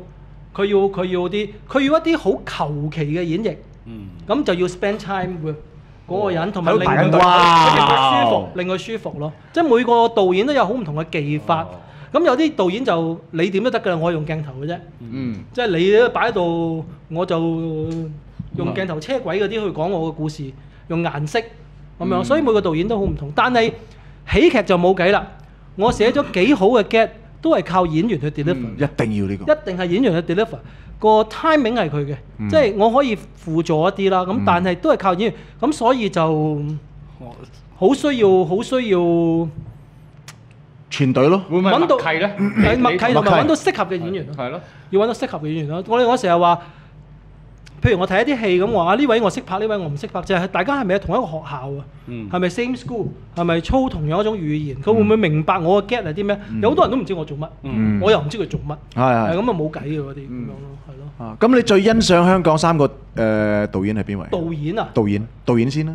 佢要一啲好求其嘅演繹，咁就要 spend time with 嗰個人，同埋令佢舒服，令佢舒服咯。即係每個導演都有好唔同嘅技法。咁有啲導演就你點都得㗎啦，我係用鏡頭嘅啫。即係你擺喺度，我就用鏡頭車軌嗰啲去講我嘅故事，用顏色咁樣。所以每個導演都好唔同。但係喜劇就冇計啦。我寫咗幾好嘅 get 都係靠演員去 deliver。 一定要呢個。 一定係演員去 deliver。個 timing 係佢嘅，即係我可以輔助一啲啦。咁但係都係靠演員。咁所以就好需要。 團隊咯， 會唔會默契咧？ 默契同埋揾到適合嘅演員咯。係咯，要揾到適合嘅演員咯。我成日話，譬如我睇一啲戲咁話，呢位我識拍，呢位我唔識拍，就係大家係咪喺同一個學校啊？係咪 same school？係咪操同樣一種語言？佢會唔會明白我嘅 get 係啲咩？有好多人都唔知我做乜，我又唔知佢做乜。係咁啊，冇計嘅嗰啲咁樣咯，係咯。咁你最欣賞香港3個導演係邊位？導演先啦。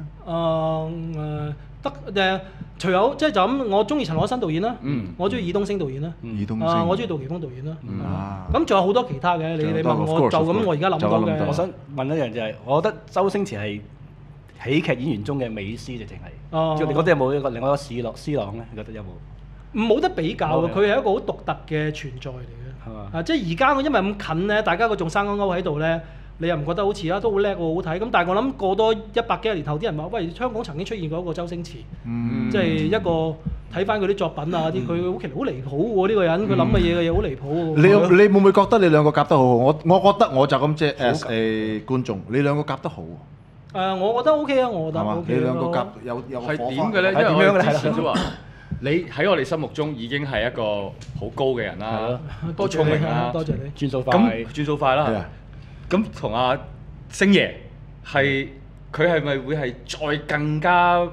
除咗即係就咁，我中意陳可辛導演啦，我中意爾冬陞導演啦，我中意杜琪峰導演啦。咁仲有好多其他嘅，你問我就咁，我而家諗到嘅。 我想問一樣就係，我覺得周星馳係喜劇演員中嘅美斯，直情係。你覺得有冇另外一個斯朗咧？你覺得有冇？ 冇得比較嘅，佢係一個好獨特嘅存在嚟嘅。係嘛？即係而家因為咁近咧，大家個仲生勾勾喺度咧。你又唔覺得好似都好叻喎，好睇咁，但係我諗過多100幾年後，啲人話：喂，香港曾經出現過一個周星馳，即係一個睇翻佢啲作品啊啲，佢好離譜喎呢個人，佢諗嘅嘢好離譜喎。你會唔會覺得你兩個夾得好好？我覺得我就咁即係觀眾，你兩個夾得好。 我覺得 OK 啊，我覺得 OK。 你兩個夾有係點嘅咧？因為我之前都話，你喺我哋心目中已經係一個好高嘅人啦，多聰明啦， 多謝你。 轉數快， 咁轉數快啦。咁同阿星爺係佢係咪會係再更加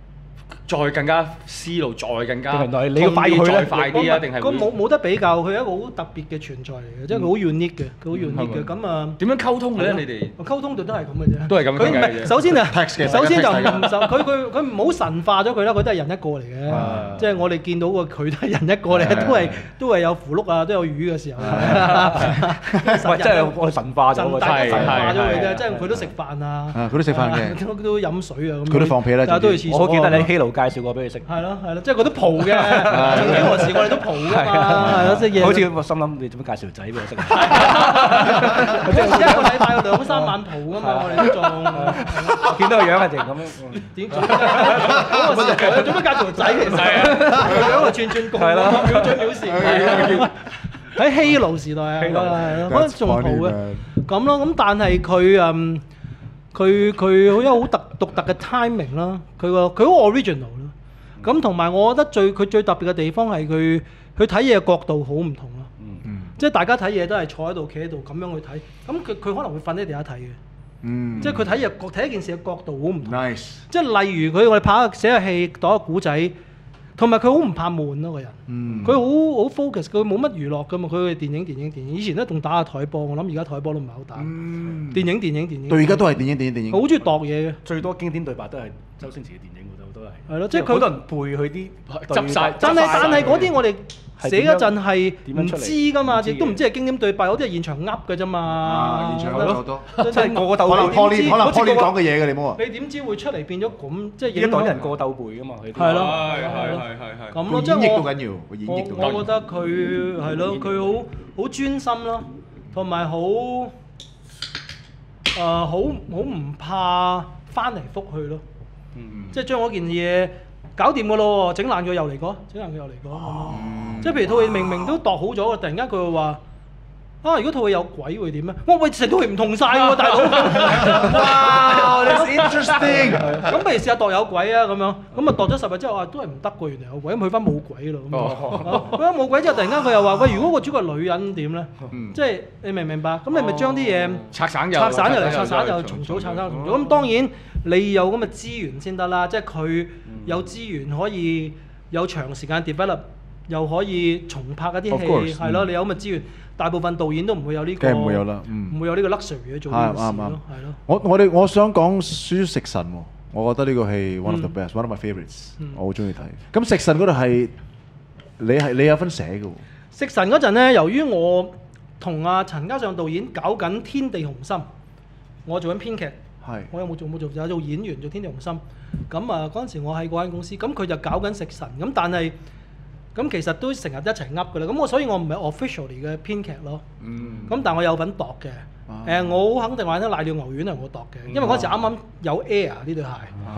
思路再更加你要快佢再快啲啊？定係冇得比較，佢係一個好特別嘅存在嚟嘅，即係佢好 unique 嘅，佢好 unique 嘅。咁啊點樣溝通嘅咧？你哋溝通就都係咁嘅啫， 都係咁嘅啫。 首先就佢唔好神化咗佢啦，佢都係人一個嚟嘅。即係我哋見到個佢都係人一個嚟，都係有符碌啊，都有魚嘅時候。 喂，真係我神化咗喎， 神化咗佢啫，即係佢都食飯啊， 佢都食飯嘅， 都飲水啊，咁佢都放屁啦， 但係都去廁所。 我記得你希路介紹過俾佢識。 係咯，即係佢都蒲嘅，幾何時我哋都蒲㗎嘛，係咯，即係嘢。 好似我心諗你做乜介紹仔俾我識？ 即係一個禮拜有2-3晚蒲㗎嘛，我哋都仲。 我見到個樣係淨咁樣。 點做？嗰個時候做乜介紹仔其實？個樣係串共，秒追秒時。喺希路時代啊，係咯，嗰陣仲蒲嘅。咁咯，咁但係佢好有好獨特嘅 timing 啦，佢好 original 啦。咁同埋我覺得佢最特別嘅地方係佢睇嘢嘅角度好唔同咯。即係大家睇嘢都係坐喺度、企喺度咁樣去睇，咁佢可能會瞓喺地下睇嘅。即係佢睇一件事嘅角度好唔同。 Nice。 即係例如我哋寫下戲、讀個古仔。同埋佢好唔怕悶咯，個人。佢好 focus，佢冇乜娛樂噶嘛。佢係電影。以前咧仲打下台波，我諗而家台波都唔係好打。電影。 到而家都係電影。 好中意度嘢嘅。 最多經典對白都係周星馳嘅電影嗰度都係。 係咯，即係佢好多人背佢啲執曬。 但係嗰啲我哋寫嗰陣係唔知噶嘛，亦都唔知係經典對白，有啲係現場噏嘅啫嘛。 現場好多。 即係個鬥。可能破裂講嘅嘢嘅你冇啊。 你點知會出嚟變咗咁？即係影響人過鬥背噶嘛？ 係咯。 係。 咁咯，即係演繹都緊要。 我覺得佢係咯，佢好專心咯，同埋好唔怕翻嚟覆去咯。即係將嗰件嘢搞掂㗎咯，整爛佢又嚟過。即係譬如套戲明明都度好咗嘅，突然間佢會話：如果套戲有鬼會點咧？喂，成套戲唔同晒喎，大佬！哇，that's interesting。咁不如試下度有鬼啊咁樣，咁啊度咗10日之後都係唔得喎，原來有鬼，咁去翻冇鬼咯。去翻冇鬼之後，突然間佢又話：喂，如果個主角係女人點咧？即係你明唔明白？咁你咪將啲嘢拆散又重組。咁當然你有咁嘅資源先得啦，即係佢有資源可以有長時間 develop，又可以重拍一啲戲，係咯，你有咁嘅資源。大部分導演都唔會有呢個， 唔會有啦， 唔會有呢個 luxury 去做呢件事咯，係咯。我想講食神喎，我覺得呢個係 one of the best，one of my favorites，我好中意睇。咁食神嗰度係你有份寫嘅喎。 食神嗰陣咧，由於我同阿陳嘉上導演搞緊《天地雄心》，我做緊編劇，我有冇做做演員做《天地雄心》。咁啊嗰陣時我喺嗰間公司，咁佢就搞緊食神，咁但係咁其實都成日一齊噏㗎啦。咁所以我唔係 officially 嘅編劇咯。咁但係我有份度嘅。我好肯定話咧，瀨尿牛丸係我度嘅，因為嗰陣時啱啱有 Air 呢對鞋。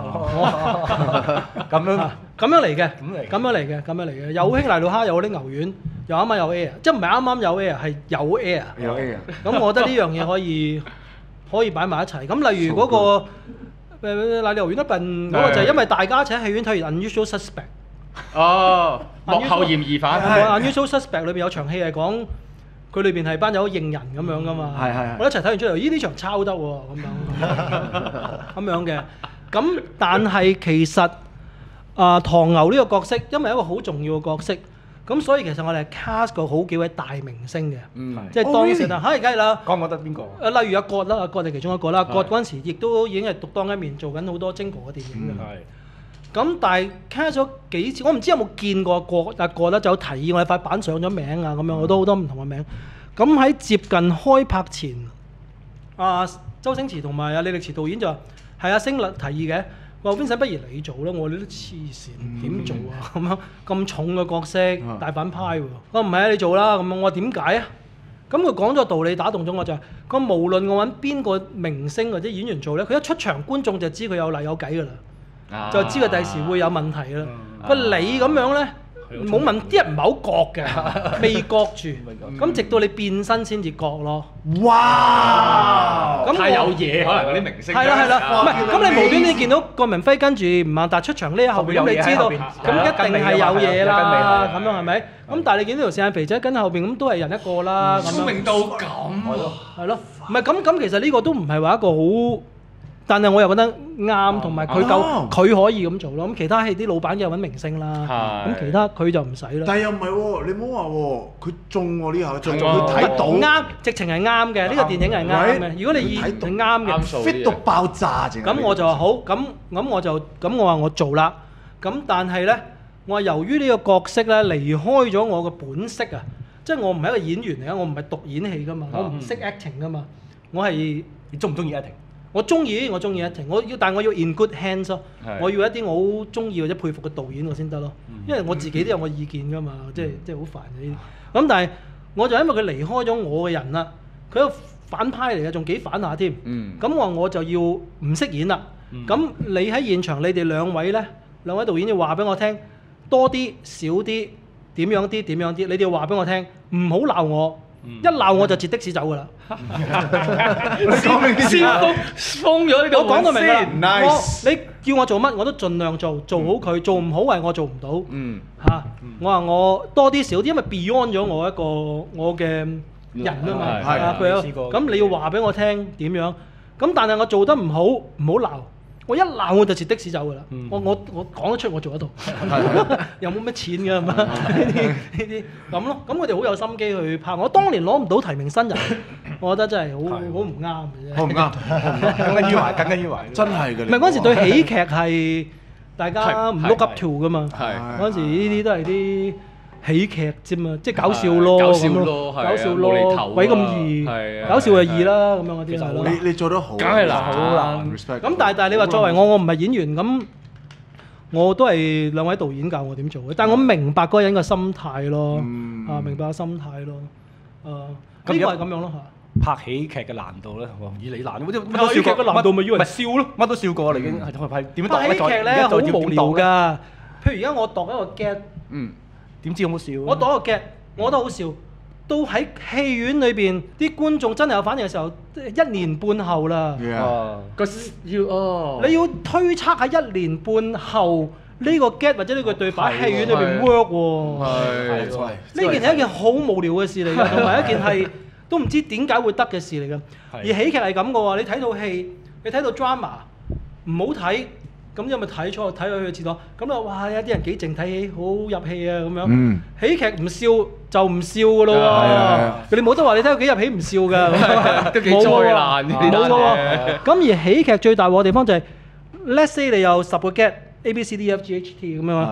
咁樣嚟嘅，又興瀨尿蝦，又興牛丸，又啱啱有 Air，即係唔係啱啱有 Air，係有 Air。 有 Air。 咁我覺得呢樣嘢可以擺埋一齊。咁例如嗰個瀨尿牛丸一笨嗰個就係因為大家一齊喺戲院睇完 Unusual Suspect。 哦，幕後嫌疑犯。 Unusual Suspect 裏邊有場戲係講。佢裏邊係班友認人咁樣噶嘛，我一齊睇完出嚟，呢場抄得喎咁樣嘅。咁但係其實唐牛呢個角色，因為一個好重要嘅角色，咁所以其實我哋係 cast 過好幾位大明星嘅，即係當時啊，梗係啦。 講得邊個？ 例如阿葛啦，阿葛係其中一個啦。葛嗰陣時亦都已經係獨當一面，做緊好多精華嘅電影㗎。咁但係 cast 咗幾次，我唔知有冇見過阿葛啦，就有提議我哋塊板上咗名啊咁樣，好多唔同嘅名。咁喺接近開拍前，周星馳同埋李力持導演就話係阿星律提議嘅，話Vincent不如你做啦，我哋都黐線點做啊咁樣咁重嘅角色大反派喎，我唔係啊你做啦咁樣，我話點解啊？咁佢講咗道理打動咗我就係，佢無論我揾邊個明星或者演員做咧，佢一出場觀眾就知佢有例有計㗎啦，就知佢第時會有問題啦。你咁樣咧？冇問，啲人唔係好覺嘅，未覺住，咁直到你變身先至覺咯。 哇！ 咁太有嘢，可能嗰啲明星。 係啦，唔係咁你無端端見到郭明輝跟住吳孟達出場呢一後邊，咁你知道，咁一定係有嘢啦，咁樣係咪？咁但係你見到條四眼肥仔跟後邊，咁都係人一個啦。 聰明到咁， 係咯，唔係咁其實呢個都唔係話一個好。但係我又覺得啱，同埋佢可以咁做咯。咁其他戲啲老闆又揾明星啦，咁其他佢就唔使啦。 但係又唔係喎，你唔好話喎，佢中喎呢下，中佢睇到啱，直情係啱嘅。呢個電影係啱嘅。如果你睇到啱嘅 fit 到爆炸， 咁我就話好，咁我話我做啦。咁但係咧，我話由於呢個角色咧離開咗我嘅本色啊，即係我唔係一個演員嚟啊，我唔係讀演戲噶嘛，我唔識 acting 噶嘛，我係你中唔中意 acting？ 我中意 acting，但係我要 in good hands 咯。我要一啲我好中意或者佩服嘅導演我先得咯。因為我自己都有我意見㗎嘛，即係好煩嘅呢啲。咁但係我就因為佢離開咗我嘅人啦，佢係個反派嚟嘅，仲幾反下添。咁我就要唔識演啦。咁你喺現場，你哋兩位導演要話俾我聽，多啲少啲，點樣啲，你哋要話俾我聽，唔好鬧我。一鬧我就截的士走㗎啦！ 你講明啲先封咗呢度， 我講到明㗎啦。 Nice。 你叫我做乜我都盡量做好佢，做唔好係我做唔到。我話我多啲少啲，因為 beyond 咗我嘅人啊嘛。咁你要話俾我聽點樣？咁但係我做得唔好，唔好鬧。我一鬧我就截的士走㗎啦。我講得出，我做得到。又冇乜錢㗎嘛？呢啲咁咯。咁佢哋好有心機去拍。我當年攞唔到提名新人，我覺得真係好唔啱嘅啫。 好唔啱， 耿耿於懷， 真係嘅。 唔係嗰陣時對喜劇係大家唔 look up to 㗎嘛。嗰陣時呢啲都係啲喜劇啫嘛，即係搞笑咯， 搞笑咯， 鬼咁易，搞笑就易啦咁樣嗰啲係咯。 你做得好， 梗係難， 好難。 咁但係你話作為我唔係演員咁，我都係兩位導演教我點做嘅。但係我明白嗰個人嘅心態咯，明白個心態咯。呢個係咁樣咯嚇。 拍喜劇嘅難度咧，以你難， 拍喜劇嘅難度咪以為笑咯， 乜都笑過啦已經。係點樣度咧？ 拍喜劇咧好無聊㗎。譬如而家我度一個 get， 點知有冇笑？ 我度一個 get，我覺得好笑。到喺戲院裏邊，啲觀眾真係有反應嘅時候，1年半後啦。你要推測喺1年半後呢個 get 或者呢句對白喺戲院裏邊 work 喎。呢件係一件好無聊嘅事嚟㗎，同埋一件係都唔知點解會得嘅事嚟㗎。而喜劇係咁嘅喎，你睇到戲，你睇到 drama 唔好睇。咁因為睇錯睇佢去廁所，咁啊哇有啲人幾靜睇戲，好入戲啊咁樣。喜劇唔笑就唔笑㗎咯喎，你冇得話你睇佢幾入戲唔笑㗎， 都幾災難嘅。 冇喎。咁而喜劇最大鑊嘅地方就係 ，let's say 你有10個 get A B C D F G H T 咁樣，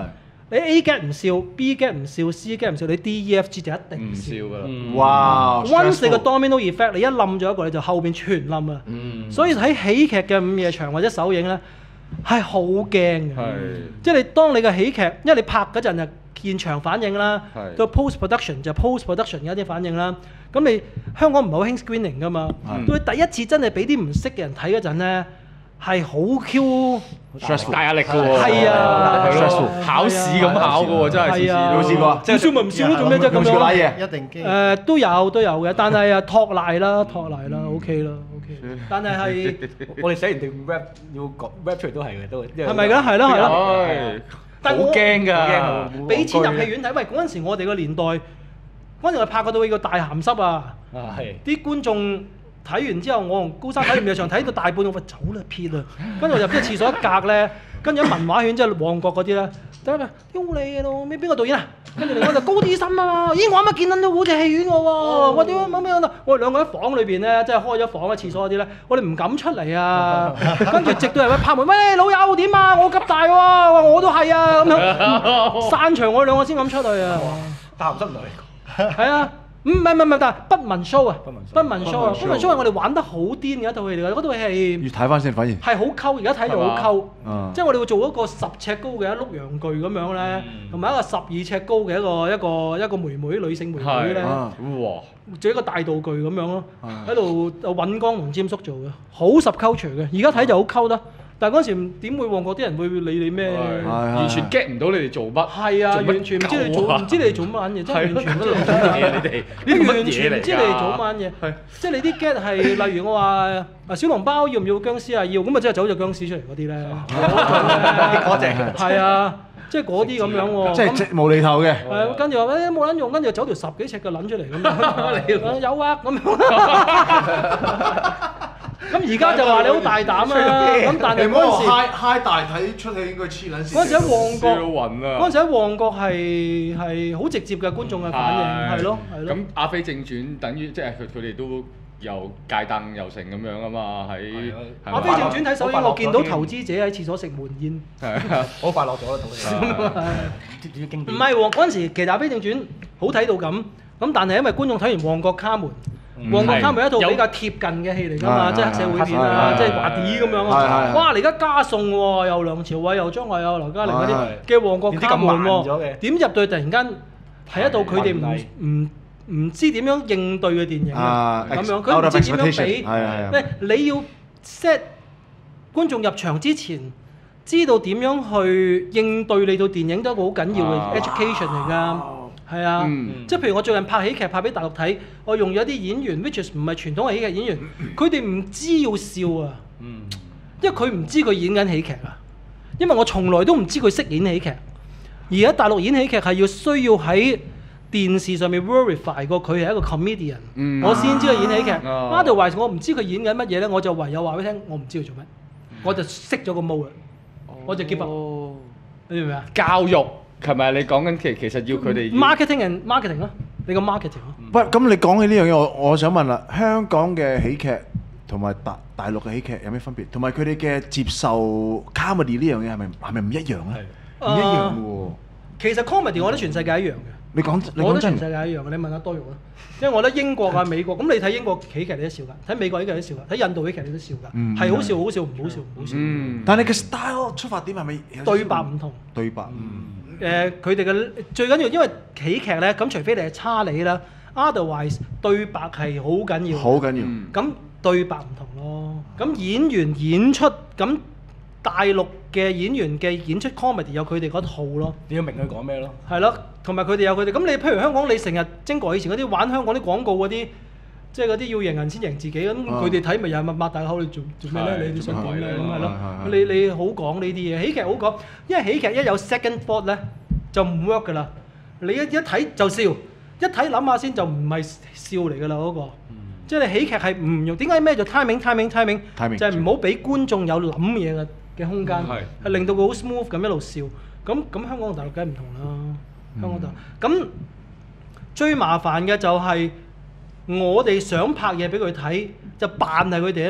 你 A get 唔笑，B get 唔笑，C get 唔笑，你 D、E、F、G 就一定唔笑㗎啦。 哇 Once 你個 domino effect， 你一冧咗一個，你就後邊全冧啊！所以喺喜劇嘅午夜場或者首映咧，係好驚嘅。即係你當你嘅喜劇，因為你拍嗰陣就現場反應啦，到 post production 就 post production 嘅一啲反應啦。咁你香港唔係好興 screening 㗎嘛？到你第一次真係俾啲唔識嘅人睇嗰陣咧，係好 Q 大壓力㗎喎。 係啊， 考試咁考㗎喎，真係次次。 有冇試過啊？ 唔笑咪唔笑咯，做咩啫咁樣？ 拉嘢一定驚。 都有嘅，但係啊托賴啦，OK 啦，OK。但係我哋寫完段 rap 要講 rap 出嚟都係嘅，都係咪㗎？係咯。但係好驚㗎， 俾錢入戲院睇，喂嗰陣時我哋個年代，嗰陣時我拍過套戲叫《大鹹濕》啊，啲觀眾睇完之後，我同高生睇完夜場睇到大半，我話走啦撇啦，跟住我入咗廁所一格咧，跟住一文畫圈即係旺角嗰啲咧，得啦，屌你咯，咩邊個導演啊？跟住另外就高啲心啊嘛，咦我啱啱見到好似戲院我喎，我屌乜咩啊？我哋兩個喺房裏邊咧，即係開咗房喺廁所嗰啲咧，我哋唔敢出嚟啊，跟住直到人拍門，喂老友點啊？我急大喎，我都係啊咁樣，散場我哋兩個先敢出去啊， 大鹹濕女， 係啊。唔係，但係不文 show 啊，不文 show 啊，不文 show 係我哋玩得好癲嘅一套戲嚟㗎，嗰套戲係要睇翻先，反而係好溝，而家睇就好溝，即係我哋會做一個10尺高嘅一碌陽具咁樣咧，同埋一個12尺高嘅一個妹妹女性妹妹咧， 哇！ 做一個大道具咁樣咯，喺度尹光同詹叔做嘅，好subculture嘅，而家睇就好溝得。但係嗰陣時點會旺角啲人會理你咩？ 完全 get 唔到你哋做乜。 係啊，完全唔知你做，唔知你哋做乜嘢，真係完全唔知你做乜嘢。 你哋你完全唔知你哋做乜嘢。即係你啲 get 係例如我話啊小籠包要唔要僵屍啊？要，咁啊真係走隻僵屍出嚟嗰啲咧。 嗰隻係啊，即係嗰啲咁樣喎。 即係無厘頭嘅。 係，跟住話誒冇撚用，跟住走條10幾尺嘅撚出嚟咁樣。有啊，咁樣。咁而家就話你好大膽啊！咁但係嗰陣時嗨大睇出戲應該黐撚線。 嗰陣時喺旺角， 嗰陣時喺旺角係好直接嘅觀眾嘅反應，係咯。 咁《阿飛正傳》等於即係佢哋都又戒凳又成咁樣啊嘛喺。 阿飛正傳睇首映，我見到投資者喺廁所食悶煙。 好快樂咗啦，套戲。 唔係喎，嗰陣時其實《阿飛正傳》好睇到咁，但係因為觀眾睇完《旺角卡門》。旺角卡門一套比較貼近嘅戲嚟㗎嘛，即係黑社會片啊，即係華啲咁樣啊。哇！你而家加餸喎，又梁朝偉又張學友、劉嘉玲嗰啲嘅旺角卡門喎，點入到去突然間係一套佢哋唔知點樣應對嘅電影啊？咁樣佢唔知點樣俾，你要 set 觀眾入場之前知道點樣去應對你套電影都係一個好緊要嘅 education 嚟㗎。係啊，即係譬如我最近拍喜劇拍俾大陸睇，我用咗啲演員 which is 唔係傳統嘅喜劇演員，佢哋唔知要笑啊，因為佢唔知佢演緊喜劇啊，因為我從來都唔知佢識演喜劇，而家大陸演喜劇係要需要喺電視上面 verify 過佢係一個 comedian，我先知佢演喜劇。Otherwise 我唔知佢演緊乜嘢咧，我就唯有話俾你聽，我唔知佢做乜，我就熄咗個 mode 啦，我就 give up，你明唔明啊？ 教育。係咪你講緊其實要佢哋 marketing 咯？你個 marketing 咯。 喂，咁你講起呢樣嘢，我想問啦，香港嘅喜劇同埋大陸嘅喜劇有咩分別？同埋佢哋嘅接受 comedy 呢樣嘢係咪唔一樣咧？唔一樣嘅喎。 其實 comedy 我覺得全世界一樣嘅。 你講我覺得全世界一樣嘅。你問下多肉啦，因為我覺得英國啊、美國咁，你睇英國喜劇你都笑㗎，睇美國喜劇你都笑㗎，睇印度喜劇你都笑㗎，係好笑好笑，唔好笑唔好笑。 但係你嘅 style 出發點係咪對白唔同？ 對白。 佢哋嘅最緊要，因為喜劇咧，咁除非你係差你啦 ，otherwise 對白係好緊要。 好緊要。 咁對白唔同咯。咁演員演出，咁大陸嘅演員嘅演出 comedy 有佢哋嗰套咯。 你要明佢講咩咯？ 係咯，同埋佢哋有佢哋。咁你譬如香港，你成日精過以前嗰啲玩香港啲廣告嗰啲。即係嗰啲要贏人先贏自己咁，佢哋睇咪又係擘大口，你做咩咧？你想講咩咁係咯？你好講呢啲嘢，喜劇好講，因為喜劇一有 second thought 咧就唔 work 㗎啦。你一睇就笑，一睇諗下先就唔係笑嚟㗎啦嗰個。即係你喜劇係唔用點解咩叫 timing 就係唔好俾觀眾有諗嘢嘅空間，係令到佢好 smooth 咁一路笑。咁香港同大陸梗係唔同啦，香港就咁最麻煩嘅就係。我哋想拍嘢俾佢睇，就扮係佢哋啊嘛，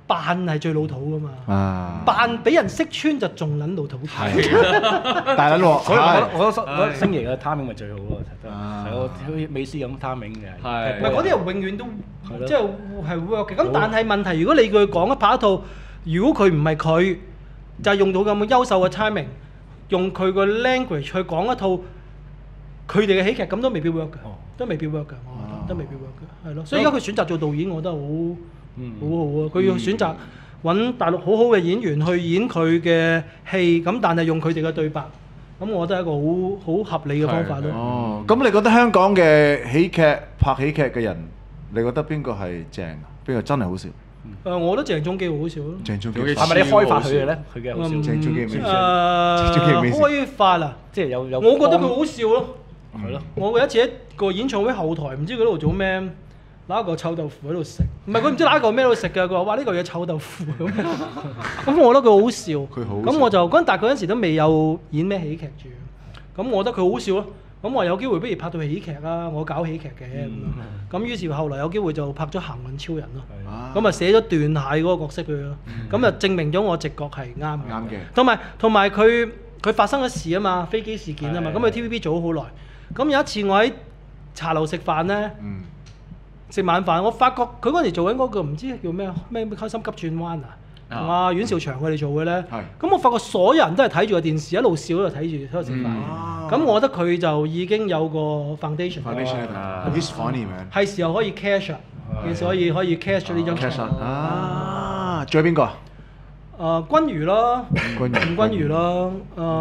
扮係最老土噶嘛，扮俾人識穿就仲撚老土。 大撚喎， 所以我覺得星爺嘅 timing 咪最好咯，係咯，好似美斯咁 timing 嘅。 唔係嗰啲人永遠都即係 work 嘅。咁但係問題，如果你佢講一拍一套，如果佢唔係佢，就係用到咁優秀嘅 timing，用佢個 language 去講一套佢哋嘅喜劇，咁都未必 work 嘅，都未必 work 嘅，我覺得都未必 work 嘅，係咯。所以而家佢選擇做導演，我覺得好好啊！佢要選擇揾大陸好好嘅演員去演佢嘅戲，咁但係用佢哋嘅對白，咁我覺得係一個好合理嘅方法咯。 哦，咁你覺得香港嘅拍喜劇嘅人，你覺得邊個係正？邊個真係好笑？ 我覺得鄭中基好笑咯。 鄭中基係咪你開發佢嘅咧？佢嘅好笑。 鄭中基咩？ 開發啊， 即係有。 我覺得佢好笑咯。 係咯。 我有一次喺個演唱會後台，唔知佢喺度做咩，拿一個臭豆腐喺度食。唔係佢唔知拿一個咩喺度食嘅，佢話：哇呢個嘢臭豆腐咁。咁我覺得佢好笑。佢好。咁我就但係佢嗰陣時都未有演咩喜劇住。咁我覺得佢好笑咯。咁我有機會不如拍到喜劇啦，我搞喜劇嘅咁樣。咁於是後來有機會就拍咗《行運超人》咯。咁啊寫咗斷蟹嗰個角色佢咯。咁啊證明咗我直覺係啱嘅。同埋佢發生咗事啊嘛，飛機事件啊嘛。咁佢 TVB 做咗好耐。咁有一次我喺茶樓食飯咧，食晚飯，我發覺佢嗰陣時做緊嗰個唔知叫咩開心急轉彎啊。同阿阮兆祥佢哋做嘅咧，咁我發覺所有人都係睇住個電視，一路笑一路睇住喺度食飯。咁我覺得佢就已經有個 foundation。He's funny man。係時候可以 cash 啊，件事可以 cash 咗呢張場。 啊，仲有邊個啊？ 君如咯，吳君如咯，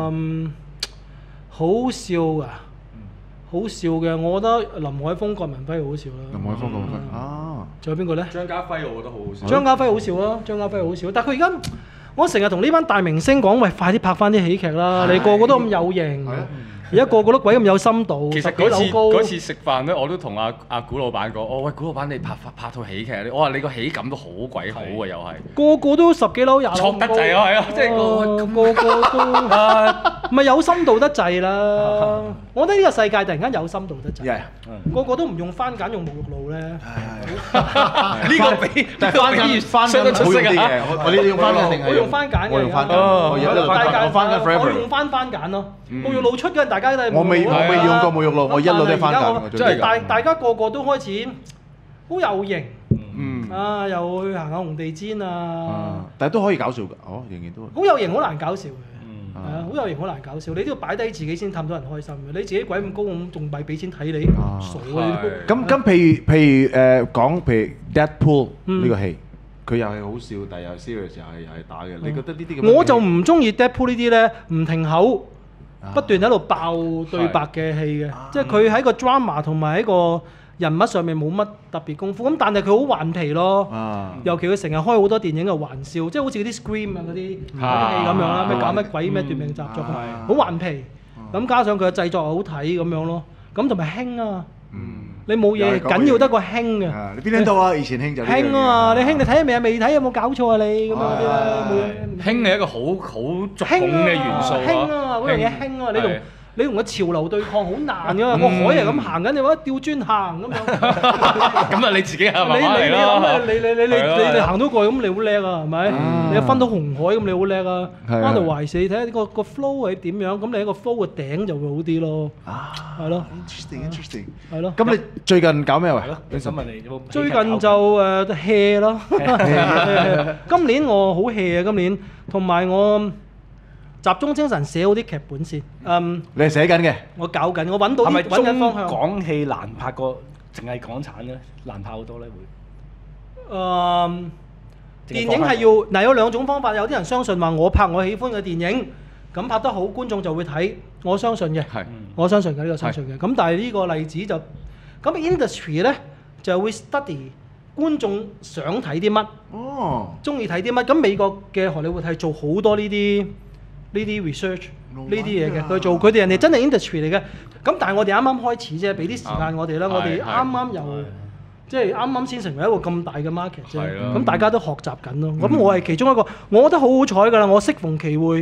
好笑㗎。好笑嘅，我覺得林海峰、郭文輝好笑啦。 林海峰、郭文輝啊， 仲有邊個咧？ 張家輝我覺得好好笑。 張家輝好笑咯，張家輝好笑。但係佢而家，我成日同呢班大明星講，喂，快啲拍翻啲喜劇啦！你個個都咁有型，而家個個都鬼咁有深度。 其實嗰次食飯咧，我都同阿古老闆講，喂，古老闆你拍套喜劇，我話你個喜感都好鬼好啊，又係。個個都10幾樓、20樓。錯得滯啊，係啊，即係個個都咪有深度得滯啦！我覺得呢個世界突然間有深度得滯，個個都唔用番梘用沐浴露咧。呢個比番梘出色啊！ 我呢用番梘定係？ 我用番梘嘅。我用番梘。我用番梘咯。沐浴露出嘅大家都係。我未用過沐浴露，我一路都係番梘。即係大家個個都開始好有型。又去行下紅地氈啊！ 但係都可以搞笑㗎，仍然都好有型，好難搞笑嘅。係啊，好有型，好難搞笑。你都要擺低自己先氹到人開心嘅。你自己鬼咁高咁，仲咪俾錢睇你？傻啊！ 咁譬如講譬如 Deadpool 呢個戲，佢又係好笑，但係又 serious 又係打嘅。你覺得呢啲咁？ 我就唔中意 Deadpool 呢啲咧，唔停口，不斷喺度爆對白嘅戲嘅。即係佢喺個 drama 同埋喺個人物上面冇乜特別功夫。咁但係佢好頑皮咯。尤其佢成日開好多電影嘅玩笑，即係好似嗰啲 Scream 啊嗰啲戲咁樣啦，咩搞乜鬼咩奪命習作，好頑皮。咁加上佢嘅製作好睇咁樣咯。咁同埋興啊！你冇嘢緊要得過興嘅。 你邊度啊？以前興就興啊！你興你睇下未啊？未睇有冇搞錯啊？你咁啊啲咧， 興係一個好觸碰嘅元素啊！ 興啊！嗰樣嘢興啊！你同個潮流對抗好難㗎，個海係咁行緊，你話掉磚行咁樣。 咁啊，你自己係慢慢嚟咯。 你行到過去咁，你好叻啊，係咪？你分到紅海咁，你好叻啊。翻到懷市，你睇下個 flow 係點樣，咁你喺個 flow 嘅頂就會好啲咯。係咯。 Interesting。 係咯。 咁你最近搞咩話？ 你想問你最近就hea 咯。今年我好 hea 啊！今年同埋我。集中精神寫好啲劇本先。 你係寫緊嘅？我搞緊，我揾到揾緊方向。 港戲難拍過，淨係港產咧，難拍好多咧會。 電影係要嗱有兩種方法，有啲人相信話我拍我喜歡嘅電影，咁拍得好，觀眾就會睇。我相信嘅，我相信嘅呢個相信嘅。咁但係呢個例子就咁 industry 咧就會 study 觀眾想睇啲乜，中意睇啲乜。咁美國嘅荷里活係做好多呢啲 research 呢啲嘢嘅，佢哋人哋真係 industry 嚟嘅。咁但係我哋啱啱開始啫，俾啲時間我哋啦。我哋啱啱由即係啱啱先成為一個咁大嘅 market 啫。咁大家都學習緊咯。咁我係其中一個，我覺得好好彩㗎啦。我適逢其會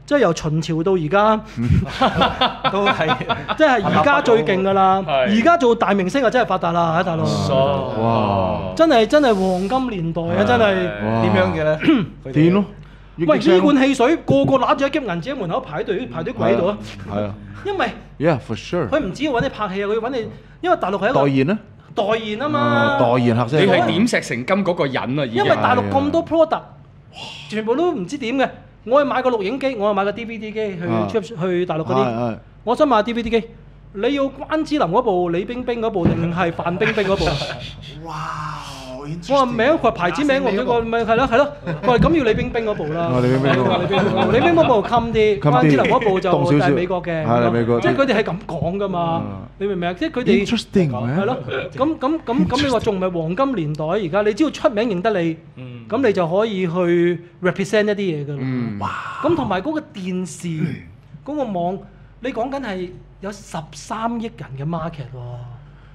即係由秦朝到而家， 都係即係而家最勁㗎啦！而家做大明星啊，真係發達啦，大佬！ 哇！ 真係黃金年代啊，真係點樣嘅咧？ 癲咯！ 喂，呢罐汽水個個揦住一拮銀紙喺門口排隊跪喺度啊！ 係啊， 因為 Yeah for sure。 佢唔止要揾你拍戲啊，佢要揾你，因為大陸係一個代言啊！ 代言啊嘛！ 代言客先。 你係點石成金嗰個人啊？已經。 因為大陸咁多 product，全部都唔知點嘅。我去買個錄影機，我去買個 DVD 機去大陸嗰啲。我想買 DVD 機，你要關之琳嗰部、李冰冰嗰部定係范冰冰嗰部？ 哇！ 我話名，佢話牌子名，我唔知個咪係咯。佢話咁要李冰冰嗰部啦。李冰冰嗰部襟啲，關之琳嗰部就係美國嘅。 係美國。 即係佢哋係咁講㗎嘛？你明唔明啊？即係佢哋 interesting 係咯。咁你話仲唔係黃金年代？而家你只要出名認得你，咁你就可以去 represent 一啲嘢㗎啦。哇！咁同埋嗰個電視嗰個網，你講緊係有13億人嘅 market 喎。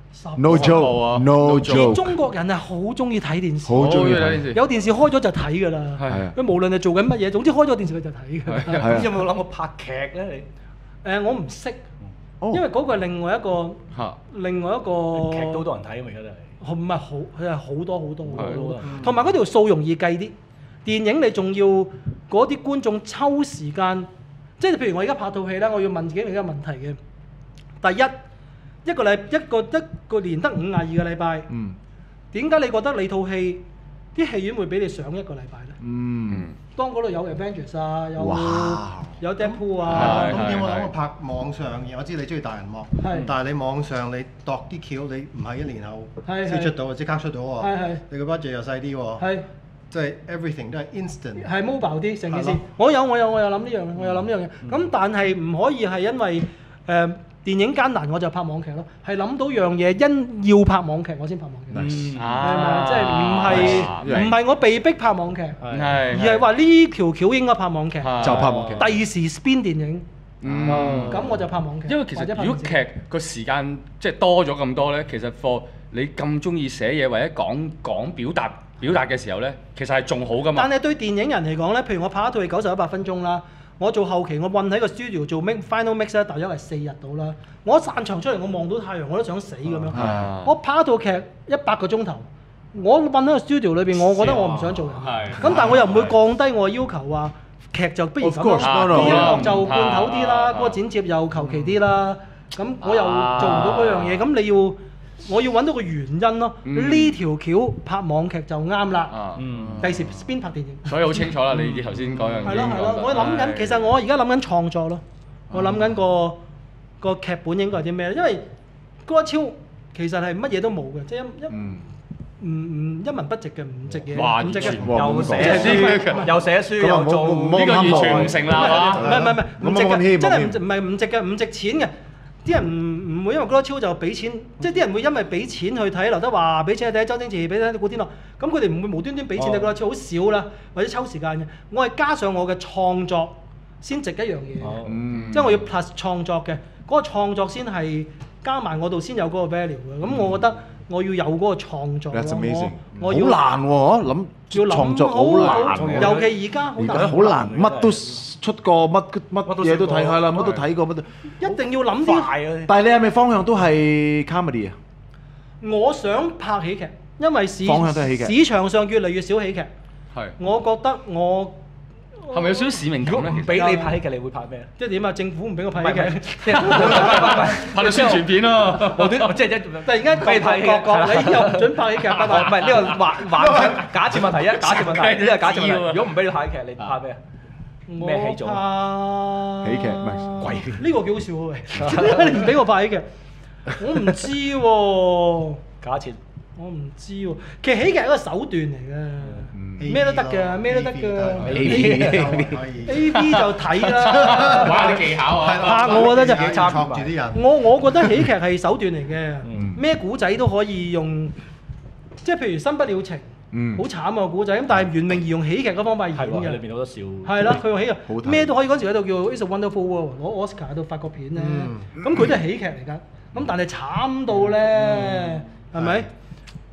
No joke，no joke。 中國人係好中意睇電視， 好中意睇電視。 有電視開咗就睇㗎啦。 係。 佢無論係做緊乜嘢，總之開咗電視佢就睇㗎。 咁有冇諗過拍劇咧？你我唔識，因為嗰個係另外一個劇都好多人睇㗎嘛，而家都係。 唔係好，佢係好多。同埋嗰條數容易計啲。電影你仲要嗰啲觀眾抽時間，即係譬如我而家拍套戲啦，我要問自己另一個問題嘅。第一。一個年得52個禮拜，點解你覺得你套戲啲戲院會俾你上一個禮拜咧？當嗰度有 Avengers 啊，有 Deadpool 啊， 咁有冇諗過拍網上？我知你中意大銀幕，但係你網上你度啲橋，你唔係1年後先出到，即刻出到喎。你個 budget 又細啲喎，即係 everything 都係 instant。係 mobile 啲成件事。我有諗呢樣嘢，咁但係唔可以係因為電影艱難我就拍網劇咯，係諗到樣嘢，因要拍網劇我先拍網劇。即係唔係我被逼拍網劇，而係話呢條橋應該拍網劇， 就拍網劇。 第二時 spin 電影，咁我就拍網劇。 因為其實如果劇個時間即係多咗咁多咧，其實 for 你咁中意寫嘢或者講表達嘅時候咧，其實係仲好噶嘛。 但係對電影人嚟講咧，譬如我拍一套戲90-100分鐘啦。我做後期，我韞喺個 studio 做 final mix 咧，大約係4日到啦。我一散場出嚟，我望到太陽，我都想死咁樣。我拍一套劇100個鐘頭，我韞喺個 studio 裏邊，我覺得我唔想做人。咁但係我又唔會降低我嘅要求，話劇就不如咁啦，音樂就罐頭啲啦，嗰個剪接又求其啲啦。咁我又做唔到嗰樣嘢，咁我要揾到個原因咯。呢條橋拍網劇就啱啦。第時邊拍電影？ 所以好清楚啦，你頭先講樣嘢。 係咯，我諗緊，其實我而家諗緊創作咯。我諗緊個劇本應該係啲咩咧？因為高一超其實係乜嘢都冇嘅，即係一文不值嘅，唔值嘢，唔值嘅。 又寫書又做， 呢個完全唔成立啊！ 唔值嘅，真係唔係唔值嘅，唔值錢嘅。啲人唔會因為高一超就俾錢，即係啲人會因為俾錢去睇劉德華，俾錢去睇周星馳，俾睇古天樂，咁佢哋唔會無端端俾錢睇高一超，好少啦，或者抽時間嘅。我係加上我嘅創作先值一樣嘢，即係我要 plus 創作嘅，嗰個創作先係加埋我度先有嗰個 value 嘅。咁我覺得我要有嗰個創作咯。我要好難喎，諗創作好難， 尤其而家好難，乜都出過，乜嘢都睇下啦，乜都睇過，乜都一定要諗啲。 但係你係咪方向都係 comedy 啊？ 我想拍喜劇，因為市場上越嚟越少喜劇。 係， 我覺得我係咪有少少使命感咧？ 唔俾你拍喜劇，你會拍咩？ 即係點啊？政府唔俾我拍喜劇， 拍到宣傳片咯。 即係突然間俾你拍喜劇，你又唔準拍喜劇，拜拜。 唔係呢個幻假設問題啊！假設問題，呢個假設問題。如果唔俾你拍喜劇，你拍咩啊？咩戲做？ 喜劇唔係鬼。 呢個幾好笑喎！你唔俾我拍喜劇，我唔知喎。 假設我唔知喎。其實喜劇係一個手段嚟嘅，咩都得嘅，咩都得嘅。A.V. 就睇啦。 玩啲技巧啊！ 拍我覺得真係插住啲人。 我覺得喜劇係手段嚟嘅，咩古仔都可以用，即係譬如《新不了情》。好慘啊個古仔，咁但係袁詠儀用喜劇嗰方法演嘅， 裏邊好多笑。 係啦，佢用喜劇，咩都可以。嗰時喺度叫《It's a Wonderful World》，攞 Oscar 喺度法國片咧，咁佢都係喜劇嚟㗎。咁但係慘到咧，係咪？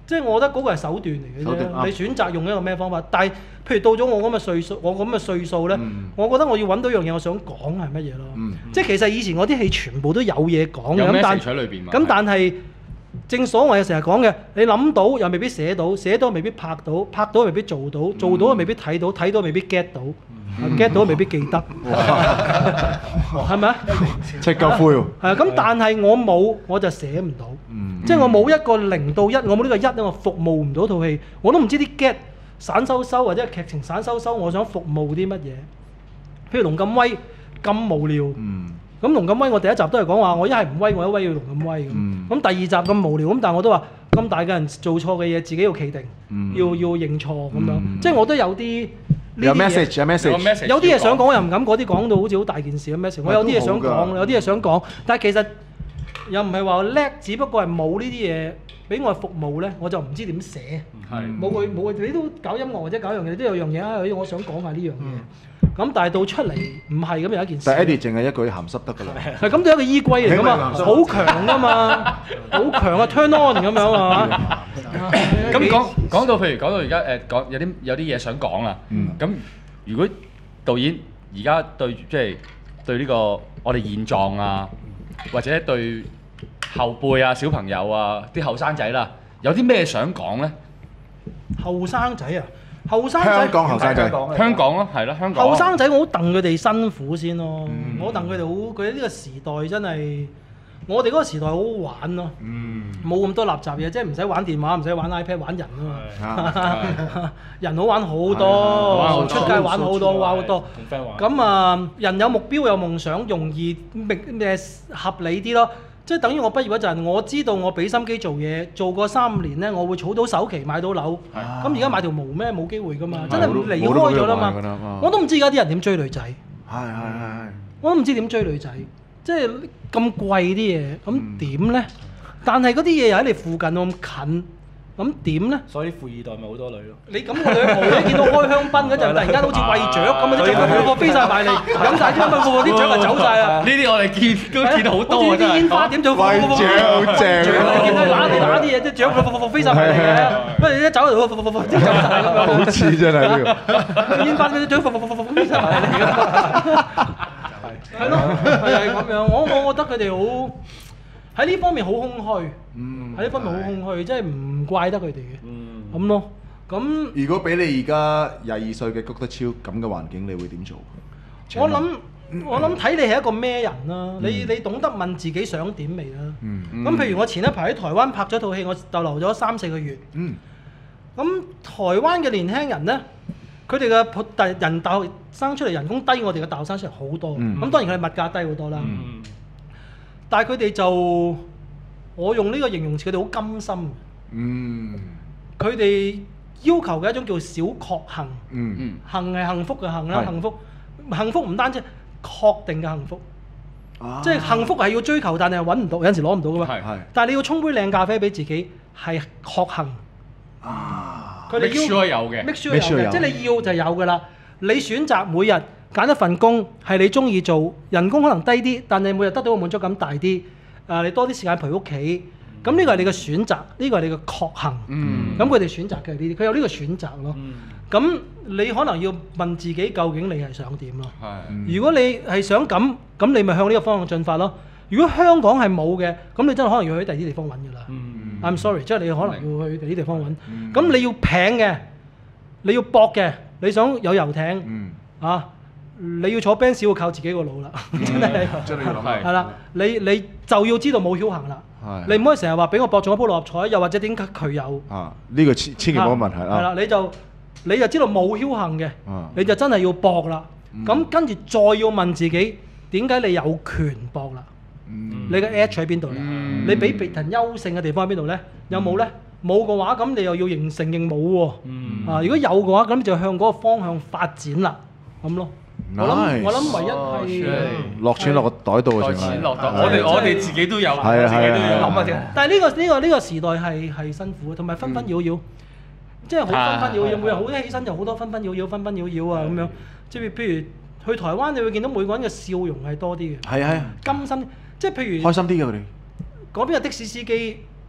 即係我覺得嗰個係手段嚟嘅啫。你選擇用一個咩方法？但係譬如到咗我咁嘅歲數咧，我覺得我要揾到一樣嘢我想講係乜嘢咯。即係其實以前我啲戲全部都有嘢講嘅，咁但係正所謂成日講嘅，你諗到又未必寫到，寫到未必拍到，拍到未必做到，做到又未必睇到，睇到未必 get 到。get 到未必記得，係咪啊？ 即夠灰喎。 係啊，咁但係我冇，我就寫唔到。即係我冇一個0到1，我冇呢個1，我服務唔到套戲，我都唔知啲 get 散收收或者劇情散收收，我想服務啲乜嘢？譬如龍咁威咁無聊，咁龍咁威我第一集都係講話，我一係唔威，我一威要龍咁威咁。咁第二集咁無聊，咁但係我都話咁大嘅人做錯嘅嘢自己要企定，要認錯咁樣。即係我都有啲。 有 message， 有啲嘢想講，我又唔敢嗰啲講到好似好大件事嘅 message。我有啲嘢想講，有啲嘢想講，但係其實又唔係話叻，只不過係冇呢啲嘢俾我服務咧，我就唔知點寫。冇佢，你都搞音樂或者搞樣嘢，你都有樣嘢啊！我想講下呢樣嘢。咁但係到出嚟唔係咁有一件事。 但係 Eddie 淨係一句鹹濕得㗎啦。 係咁都係一個衣櫃嚟㗎嘛，好強㗎嘛，好強啊 turn on 咁樣啊嘛。 咁講到譬如講到而家講有啲嘢想講啊。咁如果導演而家對即係對呢個我哋現狀啊，或者對後輩啊、小朋友啊、啲後生仔啦，有啲咩想講咧？ 後生仔啊！後生仔， 香港後生仔， 香港咯，係咯，香港。 後生仔我好戥佢哋辛苦先咯，我戥佢哋好，佢呢個時代真係，我哋嗰個時代好好玩咯，冇咁多垃圾嘢，即係唔使玩電話，唔使玩 iPad， 玩人啊嘛，人好玩好多，出街玩好多，玩好多。咁啊，人有目標有夢想，容易合理啲咯。即係等於我畢業嗰陣，我知道我俾心機做嘢，做過3年咧，我會儲到首期買到樓。咁而家買條毛咩？冇機會㗎嘛，真係離開咗啦嘛。我都唔知而家啲人點追女仔。我都唔知點追女仔，即係咁貴啲嘢，咁點咧？但係嗰啲嘢又喺你附近咁近。咁點咧？ 所以富二代咪好多女咯。 你咁個女豪，你見到開香檳嗰陣，突然間好似餵雀咁啊！啲雀個飛晒埋嚟，飲晒啲咁啊！啲雀就走晒啦。呢啲我哋見到好多啊！啲煙花點做？ 餵雀好正。 你見到揦啲嘢，啲雀飛晒埋嚟嘅，不過一走就走晒咁樣。 好似真係呢個。 煙花嗰啲雀飛晒埋嚟嘅。係咯，係咁樣。我覺得佢哋好。喺呢方面好空虛，喺呢方面好空虛，真係唔怪得佢哋嘅，咁咯。咁如果俾你而家22歲嘅谷德超咁嘅環境，你會點做？ 我諗睇你係一個咩人啦。你懂得問自己想點未啦？咁譬如我前一排喺台灣拍咗套戲，我逗留咗3-4個月。咁台灣嘅年輕人呢，佢哋嘅大學生出嚟人工低我哋嘅大學生出嚟好多。咁當然佢哋物價低好多啦。但係佢哋就，我用呢個形容詞，佢哋好甘心。佢哋要求嘅一種叫小確幸。幸係幸福嘅幸啦，幸福唔單止確定嘅幸福。即係幸福係要追求，但係揾唔到，有陣時攞唔到噶嘛。但係你要沖杯靚咖啡俾自己，係確幸。佢哋要有嘅，即係你要就有㗎啦。你選擇每日揀一份工係你中意做，人工可能低啲，但係每日得到嘅滿足感大啲。你多啲時間陪屋企，咁呢個係你嘅選擇，呢個係你嘅確幸。咁佢哋選擇嘅係呢啲，佢有呢個選擇咯。咁你可能要問自己，究竟你係想點咯？如果你係想咁，咁你咪向呢個方向進發咯。如果香港係冇嘅，咁你真係可能要去第二啲地方揾㗎啦。I'm sorry，即係你可能要去第二啲地方揾。咁你要平嘅，你要搏嘅，你想有遊艇你要坐 Benz 要靠自己個腦啦，真係要諗。係啦，你就要知道冇僥倖啦。你唔可以成日話俾我博中一鋪六合彩，又或者點解佢有？ 呢個千祈冇問題啦。 係啦，你就知道冇僥倖嘅，你就真係要搏啦。咁跟住再要問自己，點解你有權搏啦？你嘅 edge 喺邊度咧？你比別人優勝嘅地方喺邊度咧？有冇咧？冇嘅話，咁你又要承認冇喎。如果有嘅話，咁就向嗰個方向發展啦。咁咯。我諗唯一係落錢落個袋度啊！ 錢落袋，我哋自己都有，自己都要諗下。 但係呢個時代係辛苦，同埋紛紛擾擾，即係好紛紛擾擾，每日好起身就好多紛紛擾擾啊咁樣。即係譬如去台灣，你會見到每個人嘅笑容係多啲嘅。係甘心，即係譬如開心啲嘅佢哋。 嗰邊嘅的士司機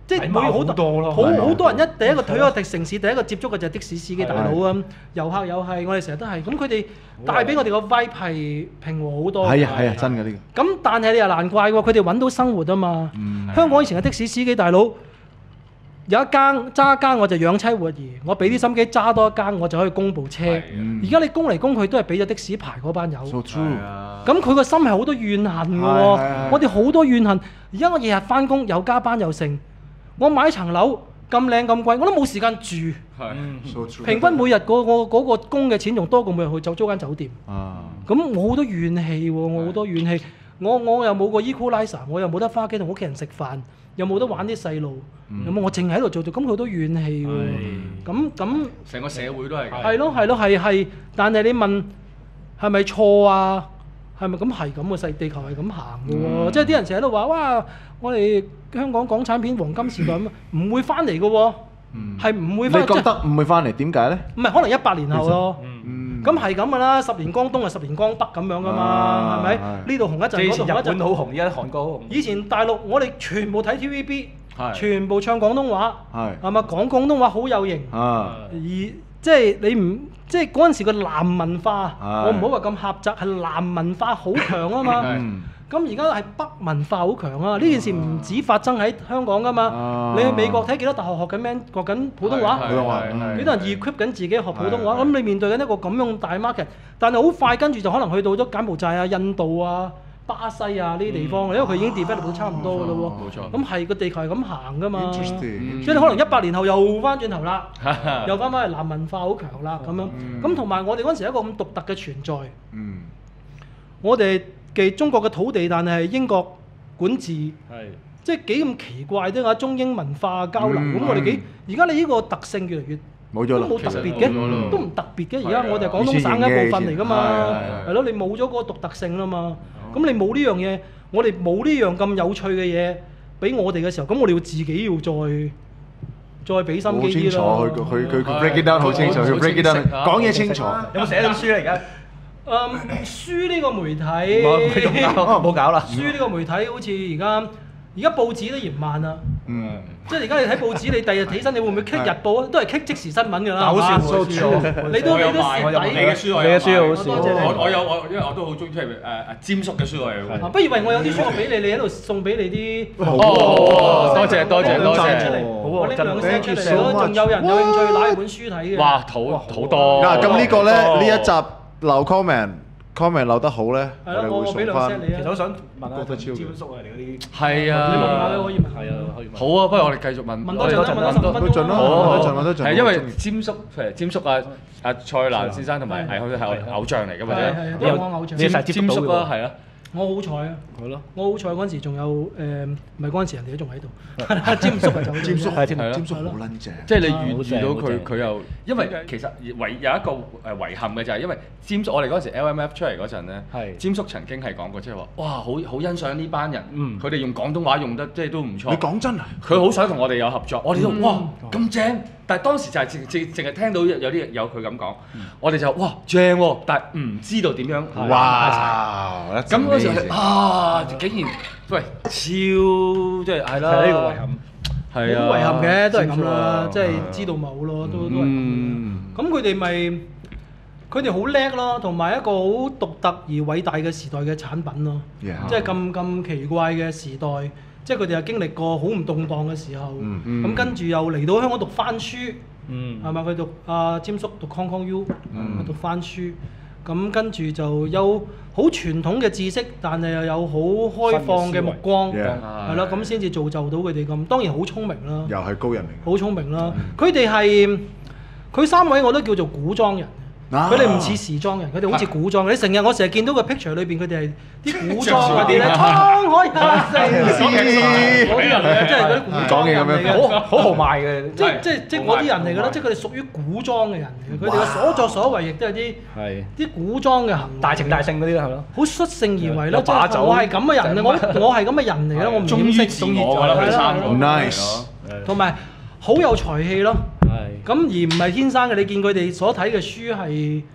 即係每好多咯，好多人第一個去一個城市，第一個接觸嘅就係的士司機大佬啊，遊客又係，我哋成日都係，咁佢哋帶俾我哋個 vibe 係平和好多。 係啊，真嘅呢個。 咁但係你又難怪喎，佢哋揾到生活啊嘛。香港以前嘅的士司機大佬有一間揸一間我就養妻活兒，我俾啲心機揸多一間我就可以供部車。而家你供嚟供去都係俾咗的士牌嗰班友。 So true。 咁佢個心係好多怨恨嘅喎，我哋好多怨恨。而家我日日翻工又加班又剩。我買層樓咁靚咁貴，我都冇時間住。平均每日嗰個供嘅錢仲多過每日去租間酒店。咁我好多怨氣喎，我好多怨氣。我又冇個 equalizer， 我又冇得翻屋企同屋企人食飯，又冇得玩啲細路，有冇？我淨喺度做，咁佢好多怨氣喎。咁成個社會都係。 係咯，係，但係你問係咪錯啊？係咪咁係咁嘅世地球係咁行嘅喎？即係啲人成日都話哇，我哋香港港產片黃金時代咁，唔會翻嚟嘅喎，係唔會翻。 你覺得唔會翻嚟？點解咧？ 唔係可能100年後咯。咁係咁嘅啦，10年江東啊，10年江北咁樣噶嘛，係咪？呢度紅一陣，嗰度紅一陣。以前日本好紅，而家韓國好紅。以前大陸我哋全部睇 TVB，全部唱廣東話，係咪講廣東話好有型？而即係你唔即係嗰陣時個南文化，我唔好話咁狹窄，係南文化好強啊嘛。咁而家係北文化好強啊！呢件事唔止發生喺香港噶嘛，你去美國睇幾多大學學緊咩？學緊普通話，幾多人 equip 緊自己學普通話？咁你面對緊一個咁樣大 market，但係好快跟住就可能去到咗柬埔寨啊、印度啊、巴西啊呢啲地方，因為佢已經 develop 到差唔多噶咯喎。冇錯。咁係個地球係咁行噶嘛？即係你可能100年後又翻轉頭啦，又翻返去南文化好強啦咁樣。咁同埋我哋嗰陣時一個咁獨特嘅存在。我哋嘅中國嘅土地，但係英國管治，即係幾咁奇怪啫！中英文化交流，咁我哋幾而家你呢個特性越嚟越冇咗啦， 都冇特別嘅，都唔特別嘅。而家我哋係廣東省嘅一部分嚟㗎嘛，係咯，你冇咗嗰個獨特性啦嘛。咁你冇呢樣嘢，我哋冇呢樣咁有趣嘅嘢俾我哋嘅時候，咁我哋要自己要再俾心機啲咯。 好清楚，佢 break it down 好清楚，佢 break it down 講嘢清楚。 有冇寫到書咧而家？ 書呢個媒體冇搞啦。 書呢個媒體好似而家報紙都嫌慢啦。即係而家你睇報紙，你第日起身你會唔會 click 日報啊？都係 click 即時新聞㗎啦。 好笑， 你都蝕底。 你嘅書你嘅書好笑。 我因為我都好中意出嚟詹叔嘅書我係。 不如為我有啲書俾你，你喺度送俾你啲。 多謝。 我拎兩聲出嚟咯，仲有人有興趣攞本書睇嘅。 哇，好多。 嗱，咁呢個咧呢一集留 comment 留得好咧，我哋會送翻。 其實我想問下詹叔啊，你嗰啲係啊， 你問下你可以問。 係啊，可以問。 好啊，不如我哋繼續問。 問多陣啦，問多10分鐘啦。 好，係因為詹叔阿蔡瀾先生同埋係偶像嚟㗎嘛， 因為我偶像。 你係詹叔啊，係啊。 我好彩啊！係咯，我好彩嗰陣時仲有唔係嗰陣時人哋都仲喺度。詹叔係走咗。 詹叔好撚正。 即係你遇到佢又，因為其實有一個遺憾嘅就係因為詹叔，我哋嗰陣時 LMF 出嚟嗰陣咧，詹叔曾經係講過，即係話哇好欣賞呢班人，佢哋用廣東話用得即係都唔錯。 你講真啊？ 佢好想同我哋有合作，我哋都哇咁正，但係當時就係淨係聽到有佢咁講，我哋就哇正喎，但係唔知道點樣哇咁嗰時竟然喂超即係係啦， 係呢個遺憾， 係啊， 好遺憾嘅都係咁啦，即係知道冇咯，都係咁。佢哋咪佢哋好叻咯，同埋一個好獨特而偉大嘅時代嘅產品咯，即係咁奇怪嘅時代，即係佢哋又經歷過好唔動盪嘅時候，咁跟住又嚟到香港讀翻書，係咪佢讀詹叔讀 Hong Kong U 讀翻書？咁跟住就有好傳統嘅知識，但係又有好開放嘅目光，係啦，咁先至造就到佢哋咁。當然好聰明啦， 又係高人嚟， 好聰明啦。佢哋係佢3位我都叫做古裝人。佢哋唔似時裝人，佢哋好似古裝。我成日見到個 picture 裏邊，佢哋係啲古裝嗰啲咧，滄海一聲嗰啲人嚟嘅，即係嗰啲古裝人嚟嘅， 好豪邁嘅。 即係嗰啲人嚟㗎啦，即係佢哋屬於古裝嘅人嚟嘅。佢哋嘅所作所為亦都係啲古裝嘅行為， 大情大性嗰啲啦，係咯。好率性而為咯，即係我係咁嘅人，我係咁嘅人嚟啦，我唔掩飾自我啦 ，nice， 同埋好有才氣咯。咁而唔係天生嘅，你見佢哋所睇嘅書係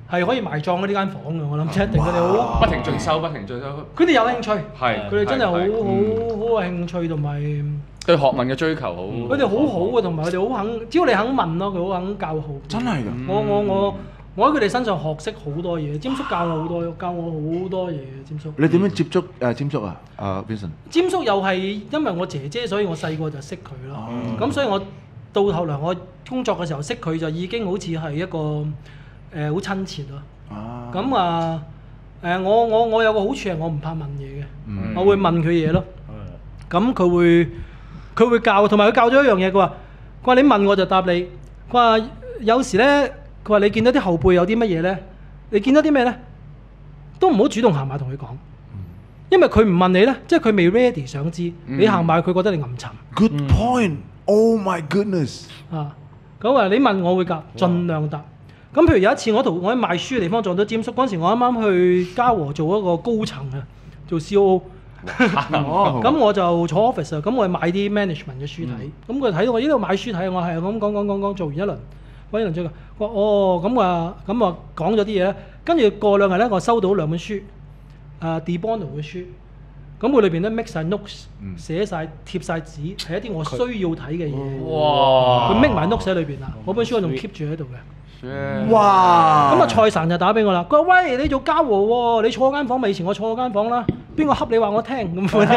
係可以埋葬呢間房嘅，我諗即係一定佢哋好不停進修，不停進修。 佢哋有興趣， 係佢哋真係好有興趣同埋對學問嘅追求好。 佢哋好好嘅，同埋佢哋好肯，只要你肯問咯，佢好肯教好。 真係㗎！ 我喺佢哋身上學識好多嘢，詹叔教我好多，教我好多嘢。詹叔， 你點樣接觸詹叔啊？Vincent？ 詹叔又係因為我姐姐，所以我細個就識佢咯。咁所以我到後來我工作嘅時候識佢就已經好似係一個好親切咯。咁我有個好處係我唔怕問嘢嘅，我會問佢嘢咯。咁佢會教，同埋佢教咗一樣嘢，佢話你問我就答你。佢話有時咧，佢話你見到啲後輩有啲乜嘢咧，你見到啲咩咧，都唔好主動行埋同佢講，因為佢唔問你咧，即係佢未 ready 想知，你行埋佢覺得你暗沉。 Good point. Oh my goodness. 咁話你問我會答，盡量答。咁譬如有一次我喺賣書嘅地方撞到詹叔，嗰陣時我啱啱去嘉禾做一個高層啊，做 COO。咁我就坐 office 啊，咁我買啲 management 嘅書睇，咁佢睇到我呢度買書睇，我係咁講，做完一輪，揾一輪之後，我話咁啊講咗啲嘢咧，跟住過兩日咧，我收到兩本書，De Bono 嘅書，咁佢裏邊咧 make 晒 notes，寫晒貼晒紙，係一啲我需要睇嘅嘢。哇！佢 make 埋 notes 喺裏邊啦，嗰本書我仲 keep 住喺度嘅。哇！咁蔡神就打俾我啦，佢話：喂，你做嘉禾喎，你坐間房咪以前我坐嗰間房啦，邊個恰你話我聽咁款？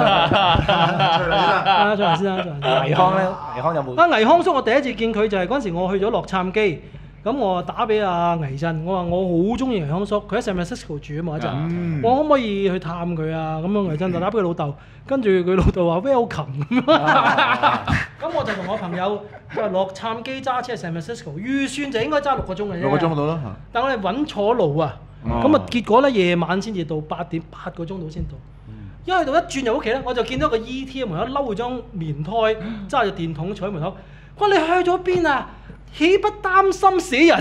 再嚟先啦， 倪康咧，倪康有冇？ 倪康叔，我第一次見佢就係嗰陣時我去咗洛杉磯，咁我打俾阿倪震，我話我好中意倪康叔，佢喺 San Francisco 住啊嘛一陣，我可唔可以去探佢啊？咁樣倪震就打俾佢老豆，跟住佢老豆話 welcome 咁我就同我朋友就係洛杉磯揸車 San Francisco， 預算就應該揸6個鐘嘅啫。 6個鐘到啦。 但我哋揾錯路啊，咁結果咧夜晚先至到8個鐘到先到。一去到一轉入屋企咧，我就見到個 E.T. 喺門口摟住張棉胎，揸住電筒坐喺門口。我話你去咗邊啊？豈不擔心死人？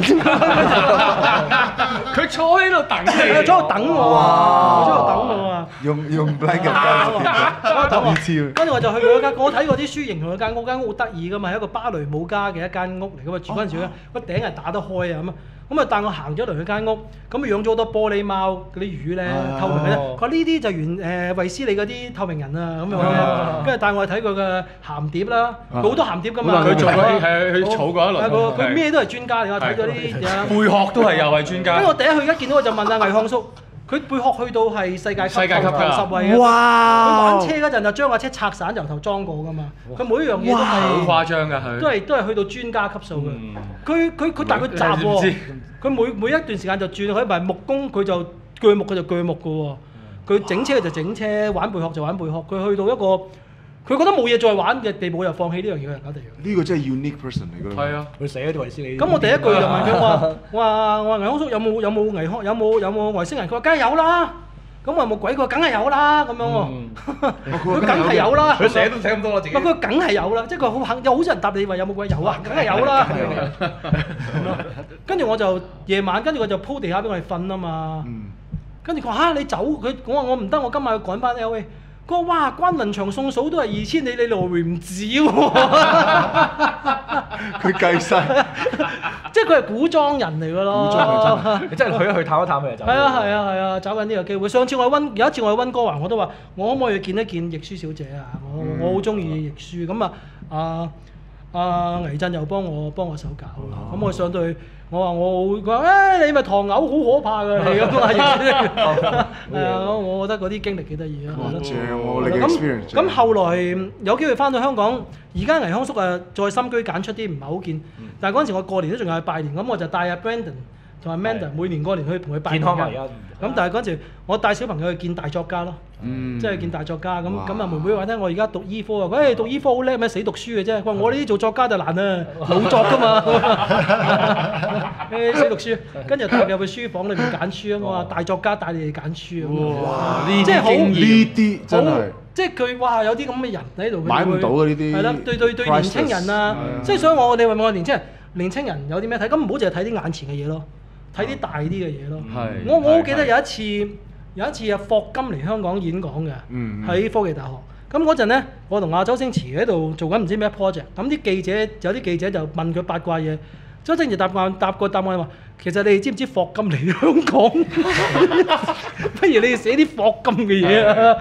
佢坐喺度等你， 坐喺度等我啊！坐喺度等我啊！ 用 blanket 跟住我就去佢間，我睇過啲書形容佢間屋好得意噶嘛，係一個芭蕾舞家嘅一間屋嚟噶嘛，住嗰陣時咧個頂係打得開啊咁啊。咁啊帶我行咗嚟佢間屋，咁養咗好多玻璃貓嗰啲魚咧，透明嘅。佢話呢啲就衛斯理嗰啲透明人啊咁樣。跟住帶我去睇佢嘅鹹碟啦，佢好多鹹碟噶嘛。 佢做嗰啲係佢儲過一輪。 佢咩都係專家嚟，我睇咗啲嘢。 貝殼都係又係專家。 跟住我第一去一見到我就問阿倪康叔，佢貝殼去到係世界級頭10位嘅。 哇！ 佢玩車嗰陣就將架車拆散由頭裝過噶嘛。佢每一樣嘢都係好誇張㗎，佢都係去到專家級數嘅。佢但係佢雜喎，佢每一段時間就轉，佢唔係木工佢就鋸木，佢就鋸木嘅喎。佢整車就整車，玩貝殼就玩貝殼。佢去到一個佢覺得冇嘢再玩嘅地步，又放棄呢樣嘢嚟搞地。呢個真係 unique person 嚟㗎。 係啊， 佢寫咗啲維斯理。 咁我第一句就問佢，我話倪康叔有冇外星人？佢話梗係有啦。咁我有冇鬼？佢話梗係有啦。咁樣喎，佢梗係有啦。 佢寫都寫咁多啦，自己。 佢梗係有啦，即係佢好肯，有好多人答你話有冇鬼？有啊，梗係有啦。跟住我就夜晚，跟住我就鋪地下俾我哋瞓啊嘛。跟住佢話你走，我話我唔得，我今晚要趕翻 LA。佢話哇，關倫祥送嫂都係2000，你來回唔止喎。佢計晒， 即係佢係古裝人嚟㗎咯。 古裝你真係去一去探一探佢就走。 係啊，找緊呢個機會。上次有一次我去溫哥華，我都話我可唔可以去見一見易舒小姐啊？我好中意易舒。咁啊，倪震又幫我手搞。咁我上到去。佢話你咪唐牛好可怕㗎你咁啊！我覺得嗰啲經歷幾得意啊！咁後來有機會翻到香港，而家倪康叔再深居簡出啲唔係好見，但係嗰陣時我過年都仲有去拜年，咁我就帶阿 Brandon 同阿 Amanda 每年過年去同佢拜年㗎。咁但係嗰陣時我帶小朋友去見大作家咯，即係見大作家咁啊！妹妹話聽我而家讀醫科啊，讀醫科好叻咩？死讀書嘅啫。佢話我呢啲做作家就難啊，老作㗎嘛，死讀書。跟住帶入去書房裏面揀書啊！我話大作家帶你哋揀書啊！哇！即係好呢啲真係， 即係佢哇有啲咁嘅人喺度， 買唔到嘅呢啲。 係啦，對年青人啊，即係所以你問我年青人有啲咩睇？咁唔好淨係睇啲眼前嘅嘢咯。睇啲大啲嘅嘢咯，我好記得有一次阿霍金嚟香港演講嘅，喺科技大學。咁嗰陣咧，我同阿周星馳喺度做緊唔知咩 project，咁有啲記者就問佢八卦嘢。 周星馳答個答案話，其實你哋知唔知霍金嚟香港？不如你哋寫啲霍金嘅嘢啊！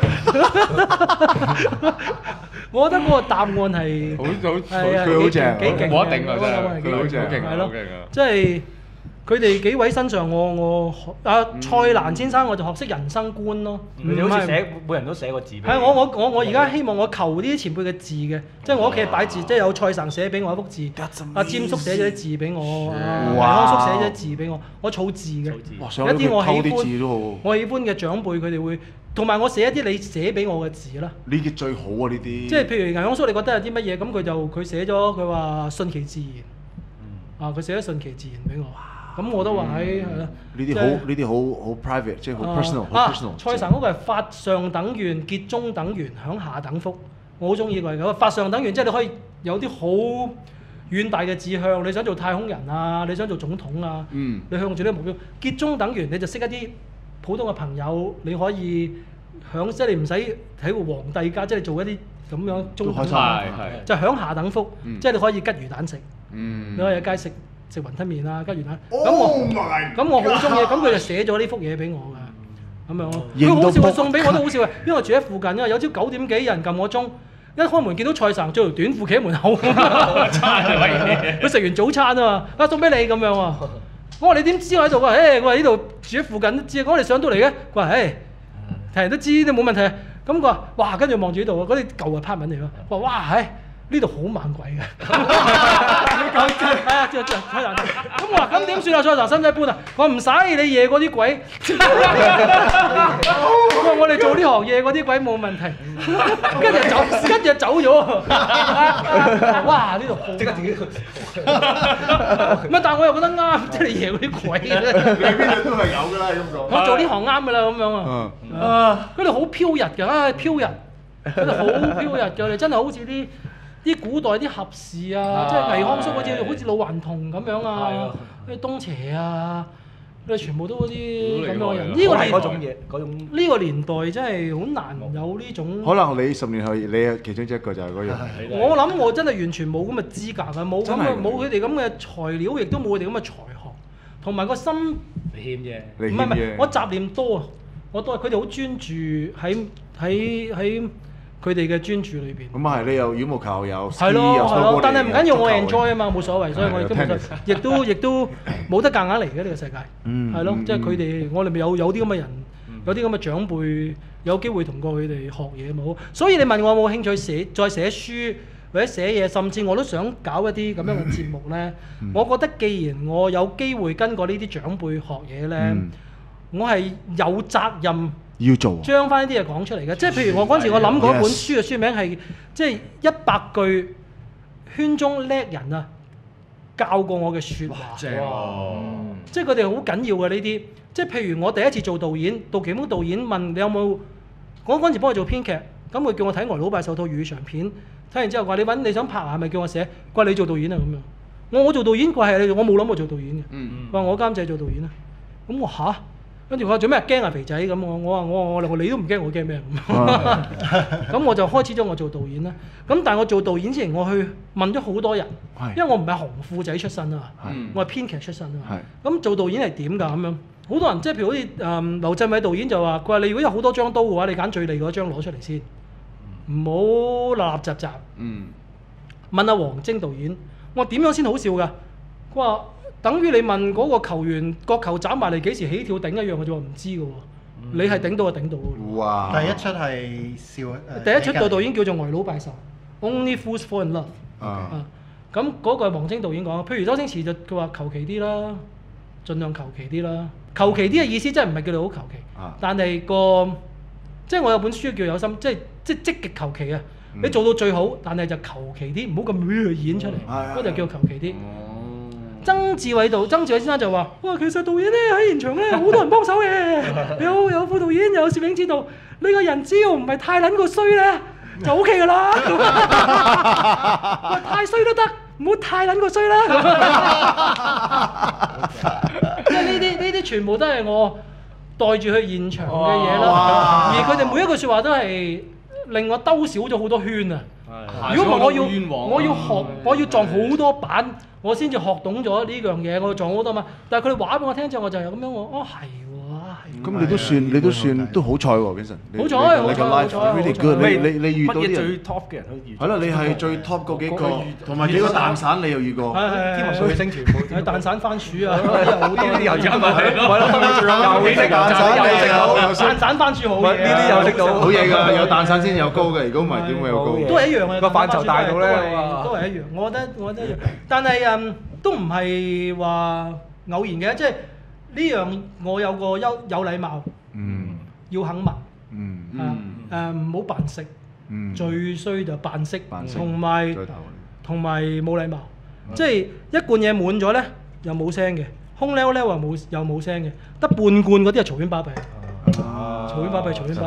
我覺得嗰個答案係佢好正， 幾勁， 冇一定啊，真係佢好正， 係咯，即係。佢哋幾位身上，我蔡瀾先生我就學識人生觀咯。 你好似寫每人都寫個字俾。 係我而家希望我求啲前輩嘅字嘅，即係我屋企擺字，即係有蔡生寫俾我一幅字，阿詹叔寫咗啲字俾我，倪匡叔寫咗啲字俾我，我儲字嘅。一啲我喜歡嘅長輩佢哋會，同埋我寫一啲你寫俾我嘅字啦。 呢啲最好啊！呢啲。即係譬如倪匡叔，你覺得有啲乜嘢？咁佢寫咗佢話順其自然。佢寫咗順其自然俾我。咁我都話係啦， 呢啲好 private， 即係好 personal。 蔡神嗰個係法上等願，結中等緣，享下等福。我好中意佢嘅法上等願，即係你可以有啲好遠大嘅志向，你想做太空人啊，你想做總統啊，你向住呢個目標。結中等緣，你就識一啲普通嘅朋友，你可以即係你唔使喺個皇帝家，即係做一啲咁樣中統，就享下等福，即係你可以吉魚蛋食，你可以喺街食雲吞麵啊，吉魚蛋。咁我好中意，咁佢就寫咗呢幅嘢俾我㗎，咁樣咯。佢好笑，佢送俾我都好笑嘅，因為我住喺附近啊。有朝9點幾有人撳我鐘，一開門見到蔡生着條短褲企喺門口，佢食完早餐啊嘛，送俾你咁樣喎。我話你點知我喺度？佢話我話呢度住喺附近都知。我話你上到嚟嘅，佢話係人都知都冇問題。咁佢話哇，跟住望住呢度嗰啲舊 apartment 嚟咯。我話哇係。呢度好猛鬼嘅，咁我話咁點算啊？蔡生使唔使搬啊？我話唔使，你夜嗰啲鬼，我哋做呢行夜嗰啲鬼冇問題，跟住走咗，哇！呢度好，即刻自己唔係，但係我又覺得啱，即係你夜嗰啲鬼咧， 你邊度都係有㗎啦，咁講。 我做呢行啱㗎啦，咁樣啊，嗰度好飄逸㗎，飄逸，嗰度好飄逸㗎，你真係好似啲古代啲俠士啊，即係倪匡叔好似老頑童咁樣啊，啲東邪啊，佢全部都嗰啲咁樣嘅人。呢個係嗰種嘢，呢個年代真係好難有呢種。 可能你10年後，你其中一個就係嗰樣。 我諗我真係完全冇咁嘅資格啊，冇佢哋咁嘅材料，亦都冇佢哋咁嘅才學，同埋個心你欠啫。 唔係，我雜念多啊，我都係佢哋好專注喺佢哋嘅專注裏邊。咁啊係，你又羽毛球又 ski 又但係唔緊要，我 enjoy 啊嘛，冇所謂，所以我亦都冇亦都冇得夾硬嚟嘅呢個世界。係咯，即係佢哋，我哋咪有啲咁嘅人，有啲咁嘅長輩，有機會同過佢哋學嘢冇。所以你問我有冇興趣再寫書或者寫嘢，甚至我都想搞一啲咁樣嘅節目咧。我覺得既然我有機會跟過呢啲長輩學嘢咧，我係有責任。 要做將翻呢啲嘢講出嚟嘅，即係譬如我嗰陣時我諗嗰本書嘅書名係即係100句圈中叻人啊教過我嘅説話，即係佢哋好緊要嘅呢啲。即係譬如我第一次做導演，杜琪峰導演問你有冇，我嗰陣時幫佢做編劇，咁佢叫我睇《呆佬拜壽》套粵語長片，睇完之後話你想拍係咪叫我寫？佢話你做導演啊咁樣。我做導演，佢話係我冇諗過做導演嘅。佢話我監製做導演啊。咁我嚇。跟住佢話做咩驚啊肥仔咁，我你都唔驚，我驚咩咁我就開始咗我做導演啦。咁但係我做導演之前，我去問咗好多人，因為我唔係紅褲仔出身啊嘛，我係編劇出身啊嘛。咁做導演係點㗎咁樣？好多人即係譬如好似劉鎮偉導演就話：佢話你如果有好多張刀嘅話，你揀最利嗰張攞出嚟先，唔好立立雜雜。問阿黃晶導演，我話點樣先好笑㗎？佢話。等於你問嗰個球員個球斬埋嚟幾時起跳頂一樣嘅啫喎，唔知嘅喎。你係頂到就頂到嘅。 哇！ 第一出係笑第一出導演叫做《呆佬拜壽》，Only Fools Fall in Love。咁嗰個係黃晶導演講，譬如周星馳就佢話求其啲啦，盡量求其啲啦。求其啲嘅意思真係唔係叫你好求其，但係即係我有本書叫有心，即係積極求其啊！你做到最好，但係就求其啲，唔好咁演出嚟，嗰就叫求其啲。曾志偉先生就話：哇，其實導演咧喺現場咧好多人幫手嘅，有副導演，有攝影指導，呢個人只要唔係太撚個衰咧，就 OK 㗎啦。太衰都得，唔好太撚個衰啦。即係呢啲全部都係我帶住去現場嘅嘢啦，而佢哋每一句説話都係令我兜少咗好多圈啊！ 如果唔係我要撞好多板，我先至學懂咗呢樣嘢，我要撞好多嘛。但係佢哋話俾我聽之後，我就係咁樣哦係喎。 咁你都算都好彩喎，Vincent。 好彩 ，really good。你遇到啲人最 top 嘅人都遇。 係咯，你係最 top 嗰幾個，同埋幾個蛋散你又遇過。 天文水星全部。 蛋散番薯啊，好多又食咪係咯， 又食蛋散，又食到， 蛋散番薯好嘢。 呢啲又食到。 好嘢㗎，有蛋散先有高嘅，如果唔係點會有高？ 都係一樣嘅， 個範疇大到咧， 都係一樣。我覺得一樣，但係都唔係話偶然嘅，即係呢樣我有個有禮貌，要肯問，唔好扮識，最衰就扮識，同埋冇禮貌，即係一罐嘢滿咗咧又冇聲嘅，空溜溜又冇聲嘅，得半罐嗰啲係嘈喧巴閉。嘈喧巴閉咁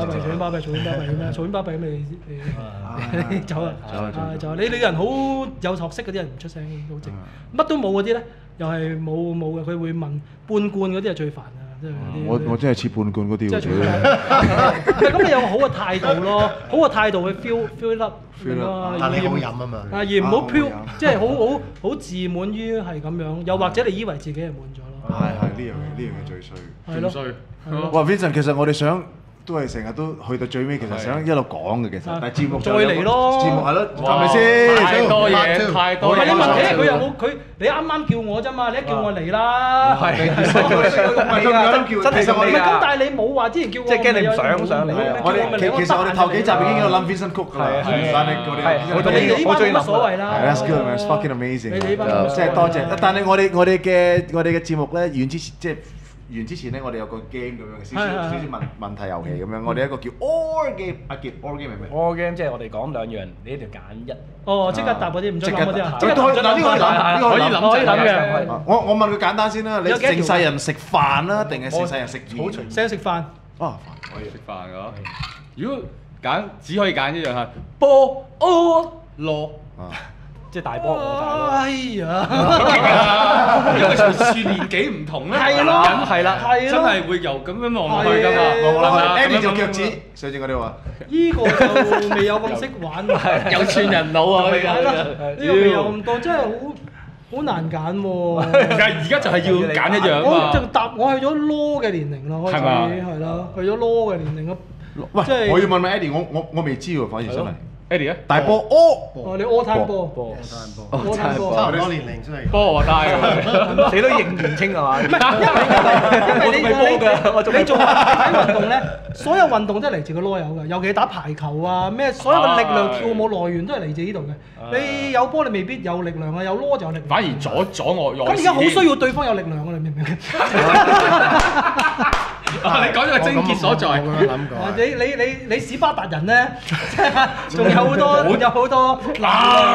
你走啦，走！你人好有學識嗰啲人唔出聲，好靜。乜都冇嗰啲咧，又係冇嘅。佢會問半罐嗰啲係最煩啊！即係我真係似半罐嗰啲喎。 咁你有個好嘅態度咯，好嘅態度去 fill up 咯。 但你好飲啊嘛。 而唔好飄，即係好自滿於係咁樣，又或者你以為自己係滿咗咯。 係呢樣嘢最衰。 係咯。 哇 Vincent， 其實我哋想都係成日都去到最尾，其實想一路講嘅其實，但係節目再嚟咯， 節目係咯，係咪先？ 太多嘢，太多。 唔係你問佢有冇佢？你啱啱叫我啫嘛，你一叫我嚟啦。 係。真係唔係咁，但係你冇話之前叫我。 即係驚你唔想上嚟。 其實我哋頭幾集已經有諗 Vincent Cook 㗎啦。 你哋呢班冇乜所謂啦。 That's good, man. It's fucking amazing. 即係多謝。但係我哋嘅節目咧，完之前咧，我哋有個 game 咁樣，少少問題遊戲咁樣。我哋一個叫 Or Game， 阿傑 Or Game 係咩 ？Or Game 即係我哋講兩樣，你一定要揀一。 哦，即刻答嗰啲唔準諗嗰啲啊！ 即刻可以諗，呢個可以諗嘅。 我問佢簡單先啦，你成世人食飯啦，定係成世人食魚？ 成日食飯。 飯可以食飯㗎。如果只可以揀一樣係波羅。 即係大波我大波。 哎呀！ 因為隨住年紀唔同咧， 係咯， 真係會由咁樣望落去㗎嘛。 Eddie 做腳趾，上次我哋話。 呢個就未有咁識玩， 有串人腦啊！ 係咯，呢個未有咁多，真係好難揀喎。 而家就係要揀一樣啊嘛。 我就答我去咗 law 嘅年齡咯，開始係啦，去咗 law 嘅年齡咯。 喂，我要問問 Eddie，我未知喎，反而真係。 Eddie 啊， 大波你 all time 波， 差唔多年齡真係波大喎， 你都認年青係嘛？ 唔係，因為你做睇運動咧，所有運動都係嚟自個囉柚嘅，尤其係打排球啊咩，所有嘅力量跳舞來源都係嚟自呢度嘅。你有波你未必有力量啊，有囉就有力量。 反而阻我。 咁而家好需要對方有力量啊！你明唔明？ 你講咗個症結所在。 我咁樣諗過。 你史巴達人咧，仲有好多嗱，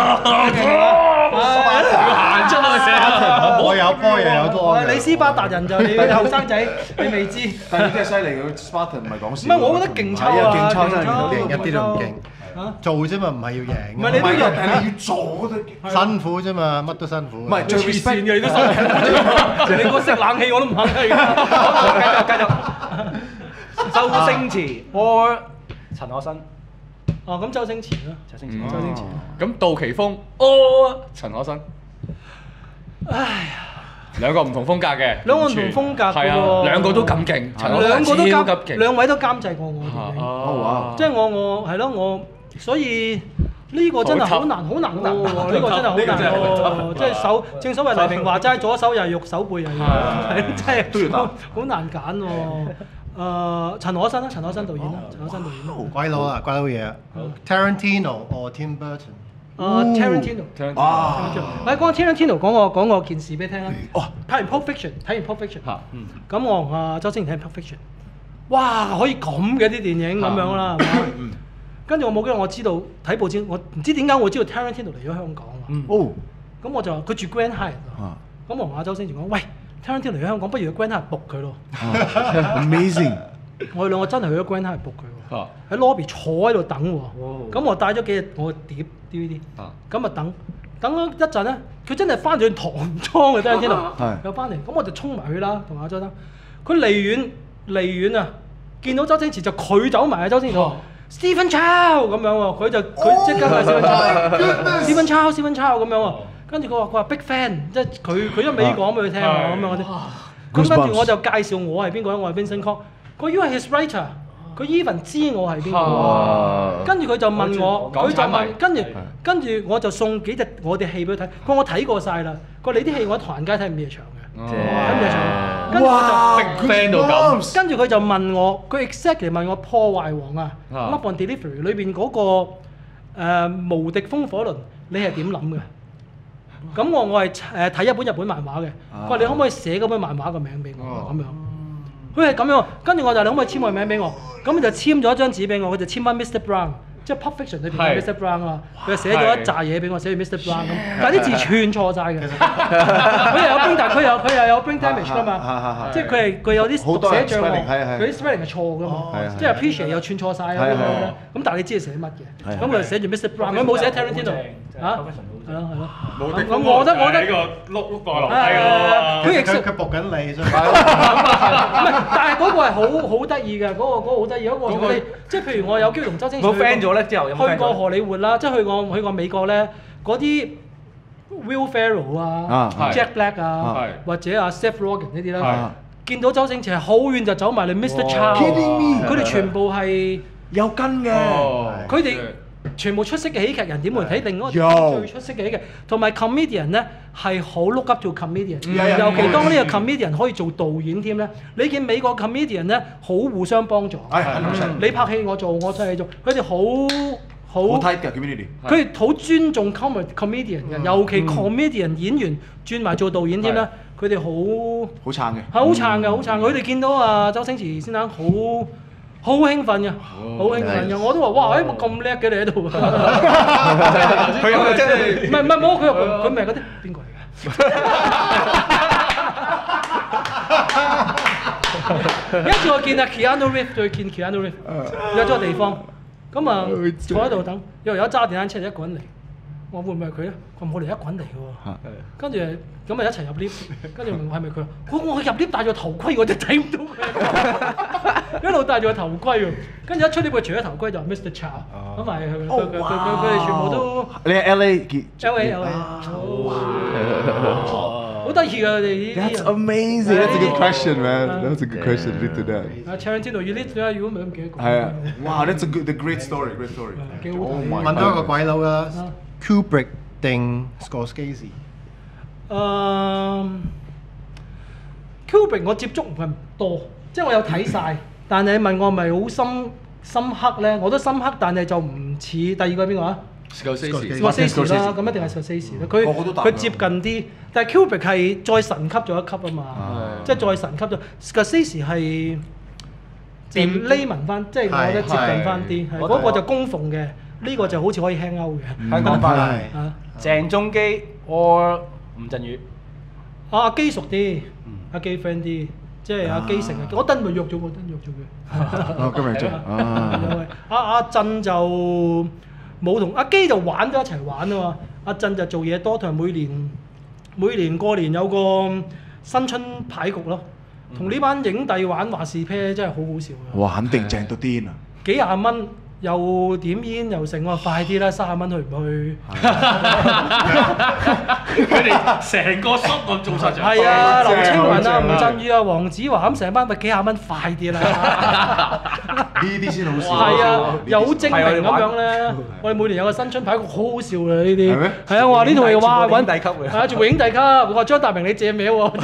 要行出去。 我有波又有多。 你斯巴達人就你後生仔，你未知。 但係你真係犀利嘅，Spartan 唔係講笑。 唔係，我覺得勁抽啊！ 勁抽真係贏一啲都唔勁。做啫嘛，唔係要贏。 唔係你都要， 但係你要做都辛苦啫嘛，乜都辛苦。 唔係最 respect 嘅，你都辛苦。你個熄冷氣我都唔肯氣。 繼續。周星馳 or 陳可辛。 哦，咁周星馳啦，周星馳。 咁杜琪峰陳可辛。 哎呀， 兩個唔同風格嘅。 兩個唔同風格嘅喎。 兩個都咁勁， 兩個都超級勁。 兩位都監製過我。即係我係咯，我所以呢個真係好難喎，呢個真係好難喎，即係正所謂黎明話齋，左手又係肉，手背又係肉，係真係都要好難揀喎。陳可辛啦，陳可辛導演啦， 鬼佬啊，鬼佬嘢啊 ，Tarantino or Tim Burton。 Tarantino。嚟講 Tarantino 講個件事俾你聽啦。拍完 Pulp Fiction，睇完 Pulp Fiction。咁我同阿周星馳睇 Pulp Fiction。哇！可以咁嘅啲電影咁樣啦，係嘛？跟住我冇記得，我知道睇報紙，我唔知點解我知道 Tarantino 嚟咗香港啊。咁我就話佢住 Grand Hyatt。咁我同阿周星馳講：喂 ，Tarantino 嚟咗香港，不如去 Grand Hyatt book 佢咯。 Amazing！ 我哋兩個真係去咗 Grand Hyatt book 佢喎。喺 lobby 坐喺度等喎。咁我帶咗幾日我碟 DVD。咁啊等咗一陣咧，佢真係翻咗唐裝嘅 Tarantino。又翻嚟，咁我就衝埋去啦，同阿周生。佢離遠啊，見到周星馳就佢走埋啊，周星馳。 Stephen Chow 咁樣喎，佢即刻係 Stephen Chow 咁樣喎。跟住佢話 big fan， 即係佢一味講俾佢聽咁樣嗰啲。咁跟住我就介紹我係邊個，我係 Vincent Kwok。佢以為 his writer， 佢 even 知我係邊個。跟住佢就問我，跟住我就送幾隻我哋戲俾佢睇。佢話我睇過晒啦。佢話你啲戲我喺唐人街睇唔夜場嘅，睇唔夜場。跟住我就 big fan 到咁。 跟住佢就問我，佢 exactly 問我破壞王啊 Love on Delivery 裏邊嗰個無敵風火輪，你係點諗嘅？咁我係睇一本日本漫畫嘅，佢話你可唔可以寫嗰本漫畫個名俾我咁樣？佢係咁樣，跟住我就你可唔可以簽個名俾我？咁佢就簽咗一張紙俾我，佢就簽翻 Mr. Brown， 即係 Pulp Fiction 裏邊嘅 Mr. Brown 啊，佢就寫咗一紮嘢俾我，寫住 Mr. Brown 咁，但係啲字串錯晒嘅。佢又有 bring， 但係佢又有 bring damage 㗎嘛，即係佢有啲讀寫障礙，佢啲 spelling 係錯㗎嘛，即係 appreciate 又串錯晒啊咁但係你知佢寫乜嘅？咁佢就寫住 Mr. Brown， 佢冇寫 Tarantino 嚇。係咯，咁我覺得呢個碌過樓梯喎。佢仆緊你，所以唔係，但係嗰個係好得意嘅，嗰個好得意。嗰個我哋即係譬如我有機會同周星馳 friend 咗咧之後， 去過荷里活啦，即係去過美國咧，嗰啲 Will Ferrell 啊、Jack Black 啊，或者阿 Seth Rogen 呢啲啦，見到周星馳係好遠就走埋嚟 Mr. Chow， 佢哋全部係有根嘅， 佢哋。全部出色嘅喜劇人點會睇另外一個最出色嘅喜劇，同埋 comedian 咧係好 look up to comedian，尤其當呢個 comedian 可以做導演添咧，你見美國 comedian 咧好互相幫助，你拍戲我做，我出戲做，佢哋好 tight 嘅 community， 佢哋好尊重 comedian 嘅，尤其 comedian 演員轉埋做導演添咧，佢哋好撐嘅，好撐佢哋見到啊周星馳先生好興奮嘅，好興奮嘅，我都話哇，誒咁叻嘅你喺度，佢又真係唔係冇佢唔係嗰啲邊個嚟嘅？一次我見阿 Keanu Reeves 再見 Keanu Reeves 約咗個地方，咁啊坐喺度等，又有揸電單車一個人嚟，我會唔會係佢咧？佢冇嚟一個人嚟嘅喎，跟住咁咪一齊入 lift， 跟住問我係咪佢？我入 lift 戴咗頭盔，我就睇唔到佢，一路戴住個頭盔喎。跟住一出 lift 佢除咗頭盔就 Mr. Chow， 咁咪佢哋全部都你係 LA， 好得意㗎佢哋呢啲。 That's amazing. That's a good question, man. That's a good question. Need to know. Tarantino 要呢啲如果唔係咁記得講。 係啊，哇！ That's a great story. 幾好睇。 問多一個鬼佬啦 ，Kubrick 定 Scorsese？ Kubrick 我接觸唔係多，即係我有睇晒，但係你問我係咪好深刻咧？我都深刻，但係就唔似第二個係邊個啊？Scorsese 啦，咁一定係 Scorsese 啦。佢接近啲，但係 Kubrick 係再神級咗一級啊嘛，即係再神級咗。Scorsese 係掂 layman 翻，即係我覺得接近翻啲。嗰個就供奉嘅，呢個就好似可以輕勾嘅。 香港翻嚟，鄭中基 or 吳鎮宇。 阿基熟啲，阿基 friend 啲，即係阿基成日，我登咪約咗佢。 今日做阿振就冇同阿基就玩咗一齊玩啊嘛，阿振就做嘢多，同埋每年過年有個新春牌局咯，同呢班影帝玩話事啤真係好好笑嘅。 哇！肯定正到癲啊！ 幾廿蚊。又點煙又剩，我話快啲啦，30蚊去唔去？ 佢哋成個 shop 我做晒場。 係啊，劉青雲啊、吳鎮宇啊、黃子華咁成班咪幾廿蚊，快啲啦！ 呢啲先好笑。 係啊，又好精明咁樣咧。我哋每年有個新春牌局，好好笑嘅呢啲。係啊，我話呢套戲哇揾影帝級嘅。 係啊，做影帝級。我話張達明你借名喎。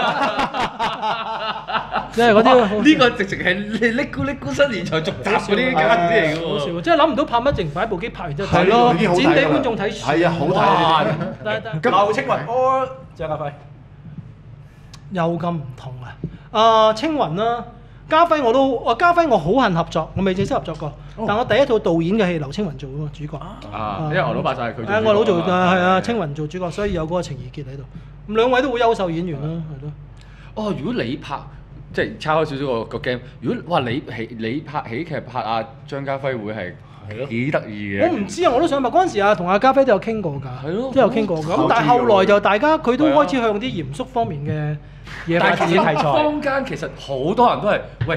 即係嗰啲呢個直情係你叻咕新年財續集嗰啲卡嚟嘅喎。 即係諗唔到拍乜，淨擺部機拍完之後睇咯，剪俾觀眾睇。 係啊，好睇。 咁劉青雲 or 張家輝又咁唔同啊！青雲啦，家輝家輝我好恨合作，我未正式合作過。但我第一套導演嘅戲劉青雲做啊嘛，主角。 因為我老拍晒佢。 我老做係啊，青雲做主角，所以有嗰個情意結喺度。咁兩位都好優秀演員啦，係咯。 哦，如果你拍即係抄開少少個 game，如果哇你拍喜劇拍阿張家輝會係幾得意嘅。 我唔知啊，我都想拍嗰陣時同阿家輝都有傾過㗎， 係咯， 都有傾過㗎。咁但係後來就大家佢都開始向啲嚴肅方面嘅嘢發展題材。 坊間其實好多人都係喂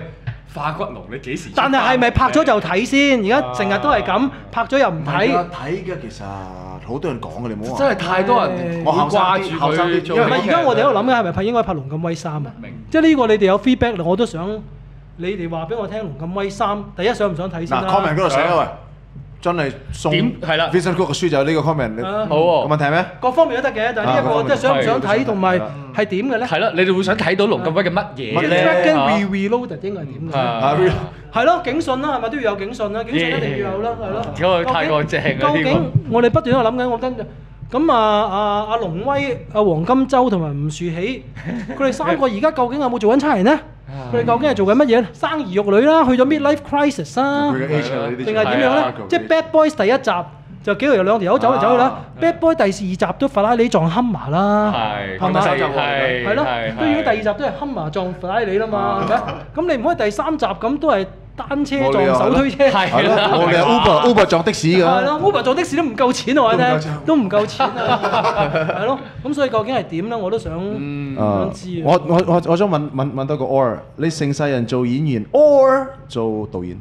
化骨龍你幾時？ 但係咪拍咗就睇先？而家成日都係咁，拍咗又唔睇。 睇嘅其實好多人講嘅，你唔好話。 真係太多人我掛住佢做。 唔係而家我哋喺度諗緊係咪應該拍《龍咁威3》啊？即係呢個你哋有 feedback，我都想你哋話俾我聽，《龍咁威3》第一想唔想睇先啦 ？comment 嗰度寫啊喂！真係送係啦 Vincent Cook 嘅書就有呢個 comment， 好喎， 有問題咩？ 各方面都得嘅，但係呢一個即係想唔想睇同埋係點嘅咧？ 係啦，你哋會想睇到龍咁威嘅乜嘢咧 ？Dragon Reloaded 應該係點嘅？係咯，警訊啦，係咪都要有警訊啦？警訊一定要有啦，係咯。 嗰個太過正啊！ 究竟我哋不斷喺度諗緊，我真咁阿龍威、阿黃金周同埋吳樹喜，佢哋三個而家究竟有冇做緊差人呢？佢哋究竟係做緊乜嘢？生兒育女啦，去咗 midlife crisis 啊，定係點樣咧？即係 Bad Boys 第一集就幾條友兩條友走嚟走去啦。Bad Boy 第2集都法拉利撞 Hummer 啦，係咪？係咯，都已經第2集都係 Hummer 撞法拉利啦嘛，係咪？咁你唔可以第3集咁都係單車撞手推車， 係啦，我哋 Uber 撞的士㗎。 係咯 ，Uber 撞的士都唔夠錢我話聽，都唔夠錢啊，係咯。咁所以究竟係點咧？我都想知。 我想問多個 or， 你成世人做演員 or 做導演？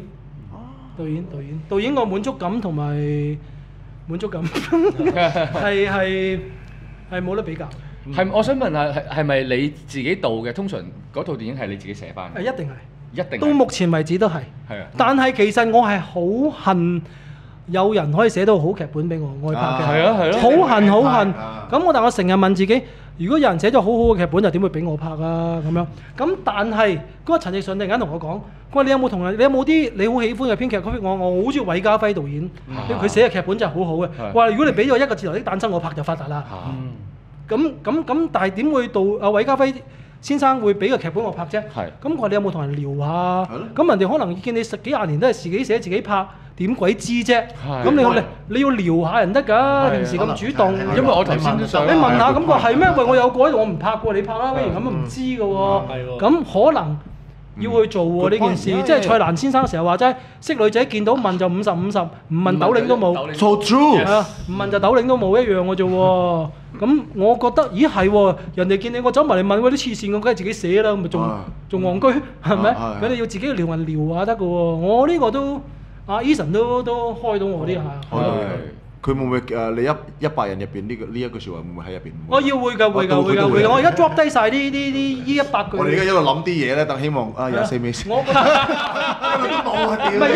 導演個滿足感同埋滿足感係冇得比較。 係，我想問下係咪你自己導嘅？通常嗰套電影係你自己寫翻？ 一定係。 一定。 到目前為止都係。係啊。但係其實我係好恨有人可以寫到好劇本俾我，我去拍嘅。係啊。好恨。咁但我成日問自己，如果有人寫咗好好嘅劇本，就點會俾我拍啊？咁樣。咁但係嗰個陳奕迅突然間同我講，佢話你有冇啲你好喜歡嘅編劇？我好中意韋家輝導演，佢寫嘅劇本真係好好嘅。話如果你俾咗一個自由的誕生，我拍就發達啦。咁，但係點會到阿韋家輝先生會俾個劇本我拍啫？咁我話你有冇同人聊下？咁人哋可能見你10幾20年都係自己寫自己拍，點鬼知啫？咁你要聊下人得㗎，平時咁主動。 因為我頭先都想你問下咁話係咩？喂，我有個喺度，我唔拍過，你拍啦。不如咁都唔知㗎喎。咁可能要去做喎呢件事，即係蔡瀾先生成日話齋，識女仔見到問就50-50，唔問斗領都冇。 So true。 係啊，唔問就斗領都冇一樣嘅啫喎。咁我覺得，咦係喎，人哋見你我走埋嚟問，喂啲黐線，我梗係自己寫啦，咁咪仲戇居係咪？佢哋要自己撩人撩下得嘅喎。我呢個都阿 Eason 都開到我呢下。 佢會唔會你100人入邊呢一句説話會唔會喺入邊？ 我要會㗎。我而家 drop 低晒呢100句。 我哋而家一路諗啲嘢咧，但希望有4尾先。 我覺得冇啊！屌， 唔係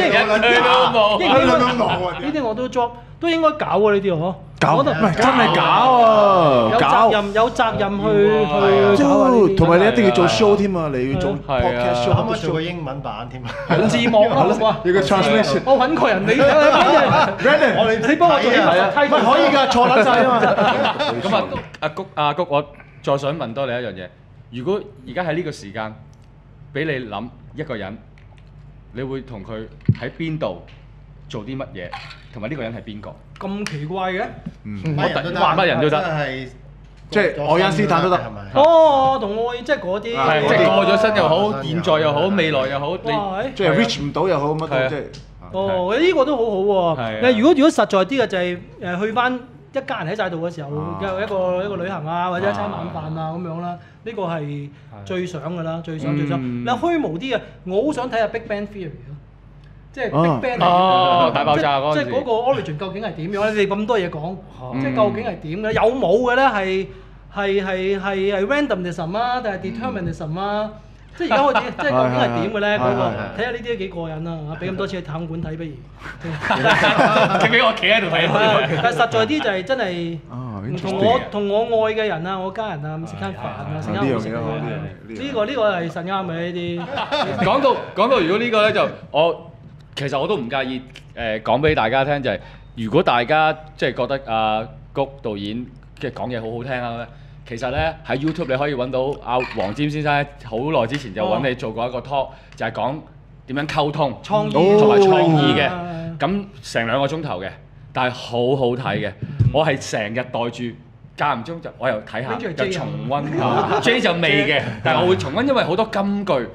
呢啲我都 drop，都應該搞啊呢啲嗬。 搞唔係真係搞啊！ 有責任去搞啊呢啲。 同埋你一定要做 show 添啊！你要做 podcast show， 可唔可以做個英文版添啊？ 字幕啊！ 要個 translation。 我揾個人，你幫我做英文係可以㗎，錯撚晒啊嘛！ 咁阿谷，我再想問多你一樣嘢。如果而家喺呢個時間，俾你諗一個人，你會同佢喺邊度做啲乜嘢？同埋呢個人係邊個？ 咁奇怪嘅？ 乜人都得， 即係愛因斯坦都得。 哦，同愛即係嗰啲， 即係過咗身又好，現在又好，未來又好， 即係 reach 唔到又好，乜都即係。 哦，呢個都好好喎。如果實在啲嘅就係去翻一家人喺晒度嘅時候，有一個旅行啊，或者一餐晚飯啊咁樣啦。呢個係最想㗎啦，最想。你虛無啲嘅，我好想睇下 Big Bang Theory 咯。即係 Big Bang 大爆炸嗰陣時， 即係嗰個 origin 究竟係點樣咧？你哋咁多嘢講，即係究竟係點嘅？有冇嘅咧？係 randomism 啊，定係 determinism 啊？即係而家開始，即係究竟係點嘅咧？嗰個睇下呢啲都幾過癮啊！俾咁多錢去探館睇，不如請俾我企喺度睇。 但係實在啲就係真係同我愛嘅人啊，我家人啊，咁食餐飯啊，食餐好食嘅嘢。呢個係實啱嘅呢啲。 講到如果呢個咧就其實我都唔介意講俾大家聽，就係如果大家即係覺得阿谷導演嘅講嘢好好聽啊，其實咧喺 YouTube 你可以揾到阿黃霑先生好耐之前就揾你做過一個 talk，就係講點樣溝通、 創意同埋創意嘅，咁成2個鐘頭嘅，但係好好睇嘅，我係成日袋住，間唔中就我又睇下，又重溫下。J 就未嘅，但係我會重溫，因為好多金句。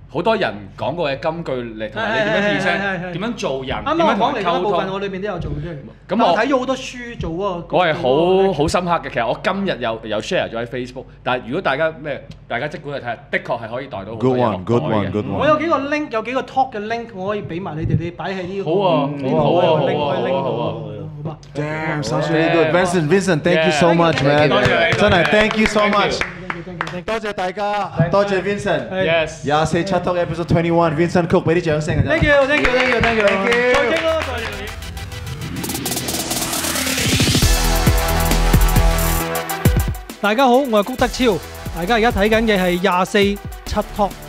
好多人講過嘅金句嚟，同埋你點樣 present，點樣做人，點樣同人溝通。 我裏邊都有做出嚟。 咁我睇咗好多書做啊。 我係好深刻嘅。其實我今日又 share 咗喺 Facebook，但係如果大家即管去睇下，的確係可以帶到好多嘢。 Good one。 我有幾個 link，有幾個 talk 嘅 link，我可以俾埋你哋，你擺喺呢個。 好啊。 Damn, sounds really good. Vincent, thank you so much, man. 真係 thank you so much. 多謝大家，多謝 Vincent。 Yes。 24 Chat Talk Episode 21 Vincent Cook 俾啲掌聲啊！ Thank you。再傾咯，再見。大家好，我係谷德超，大家而家睇緊嘅係24 Chat Talk。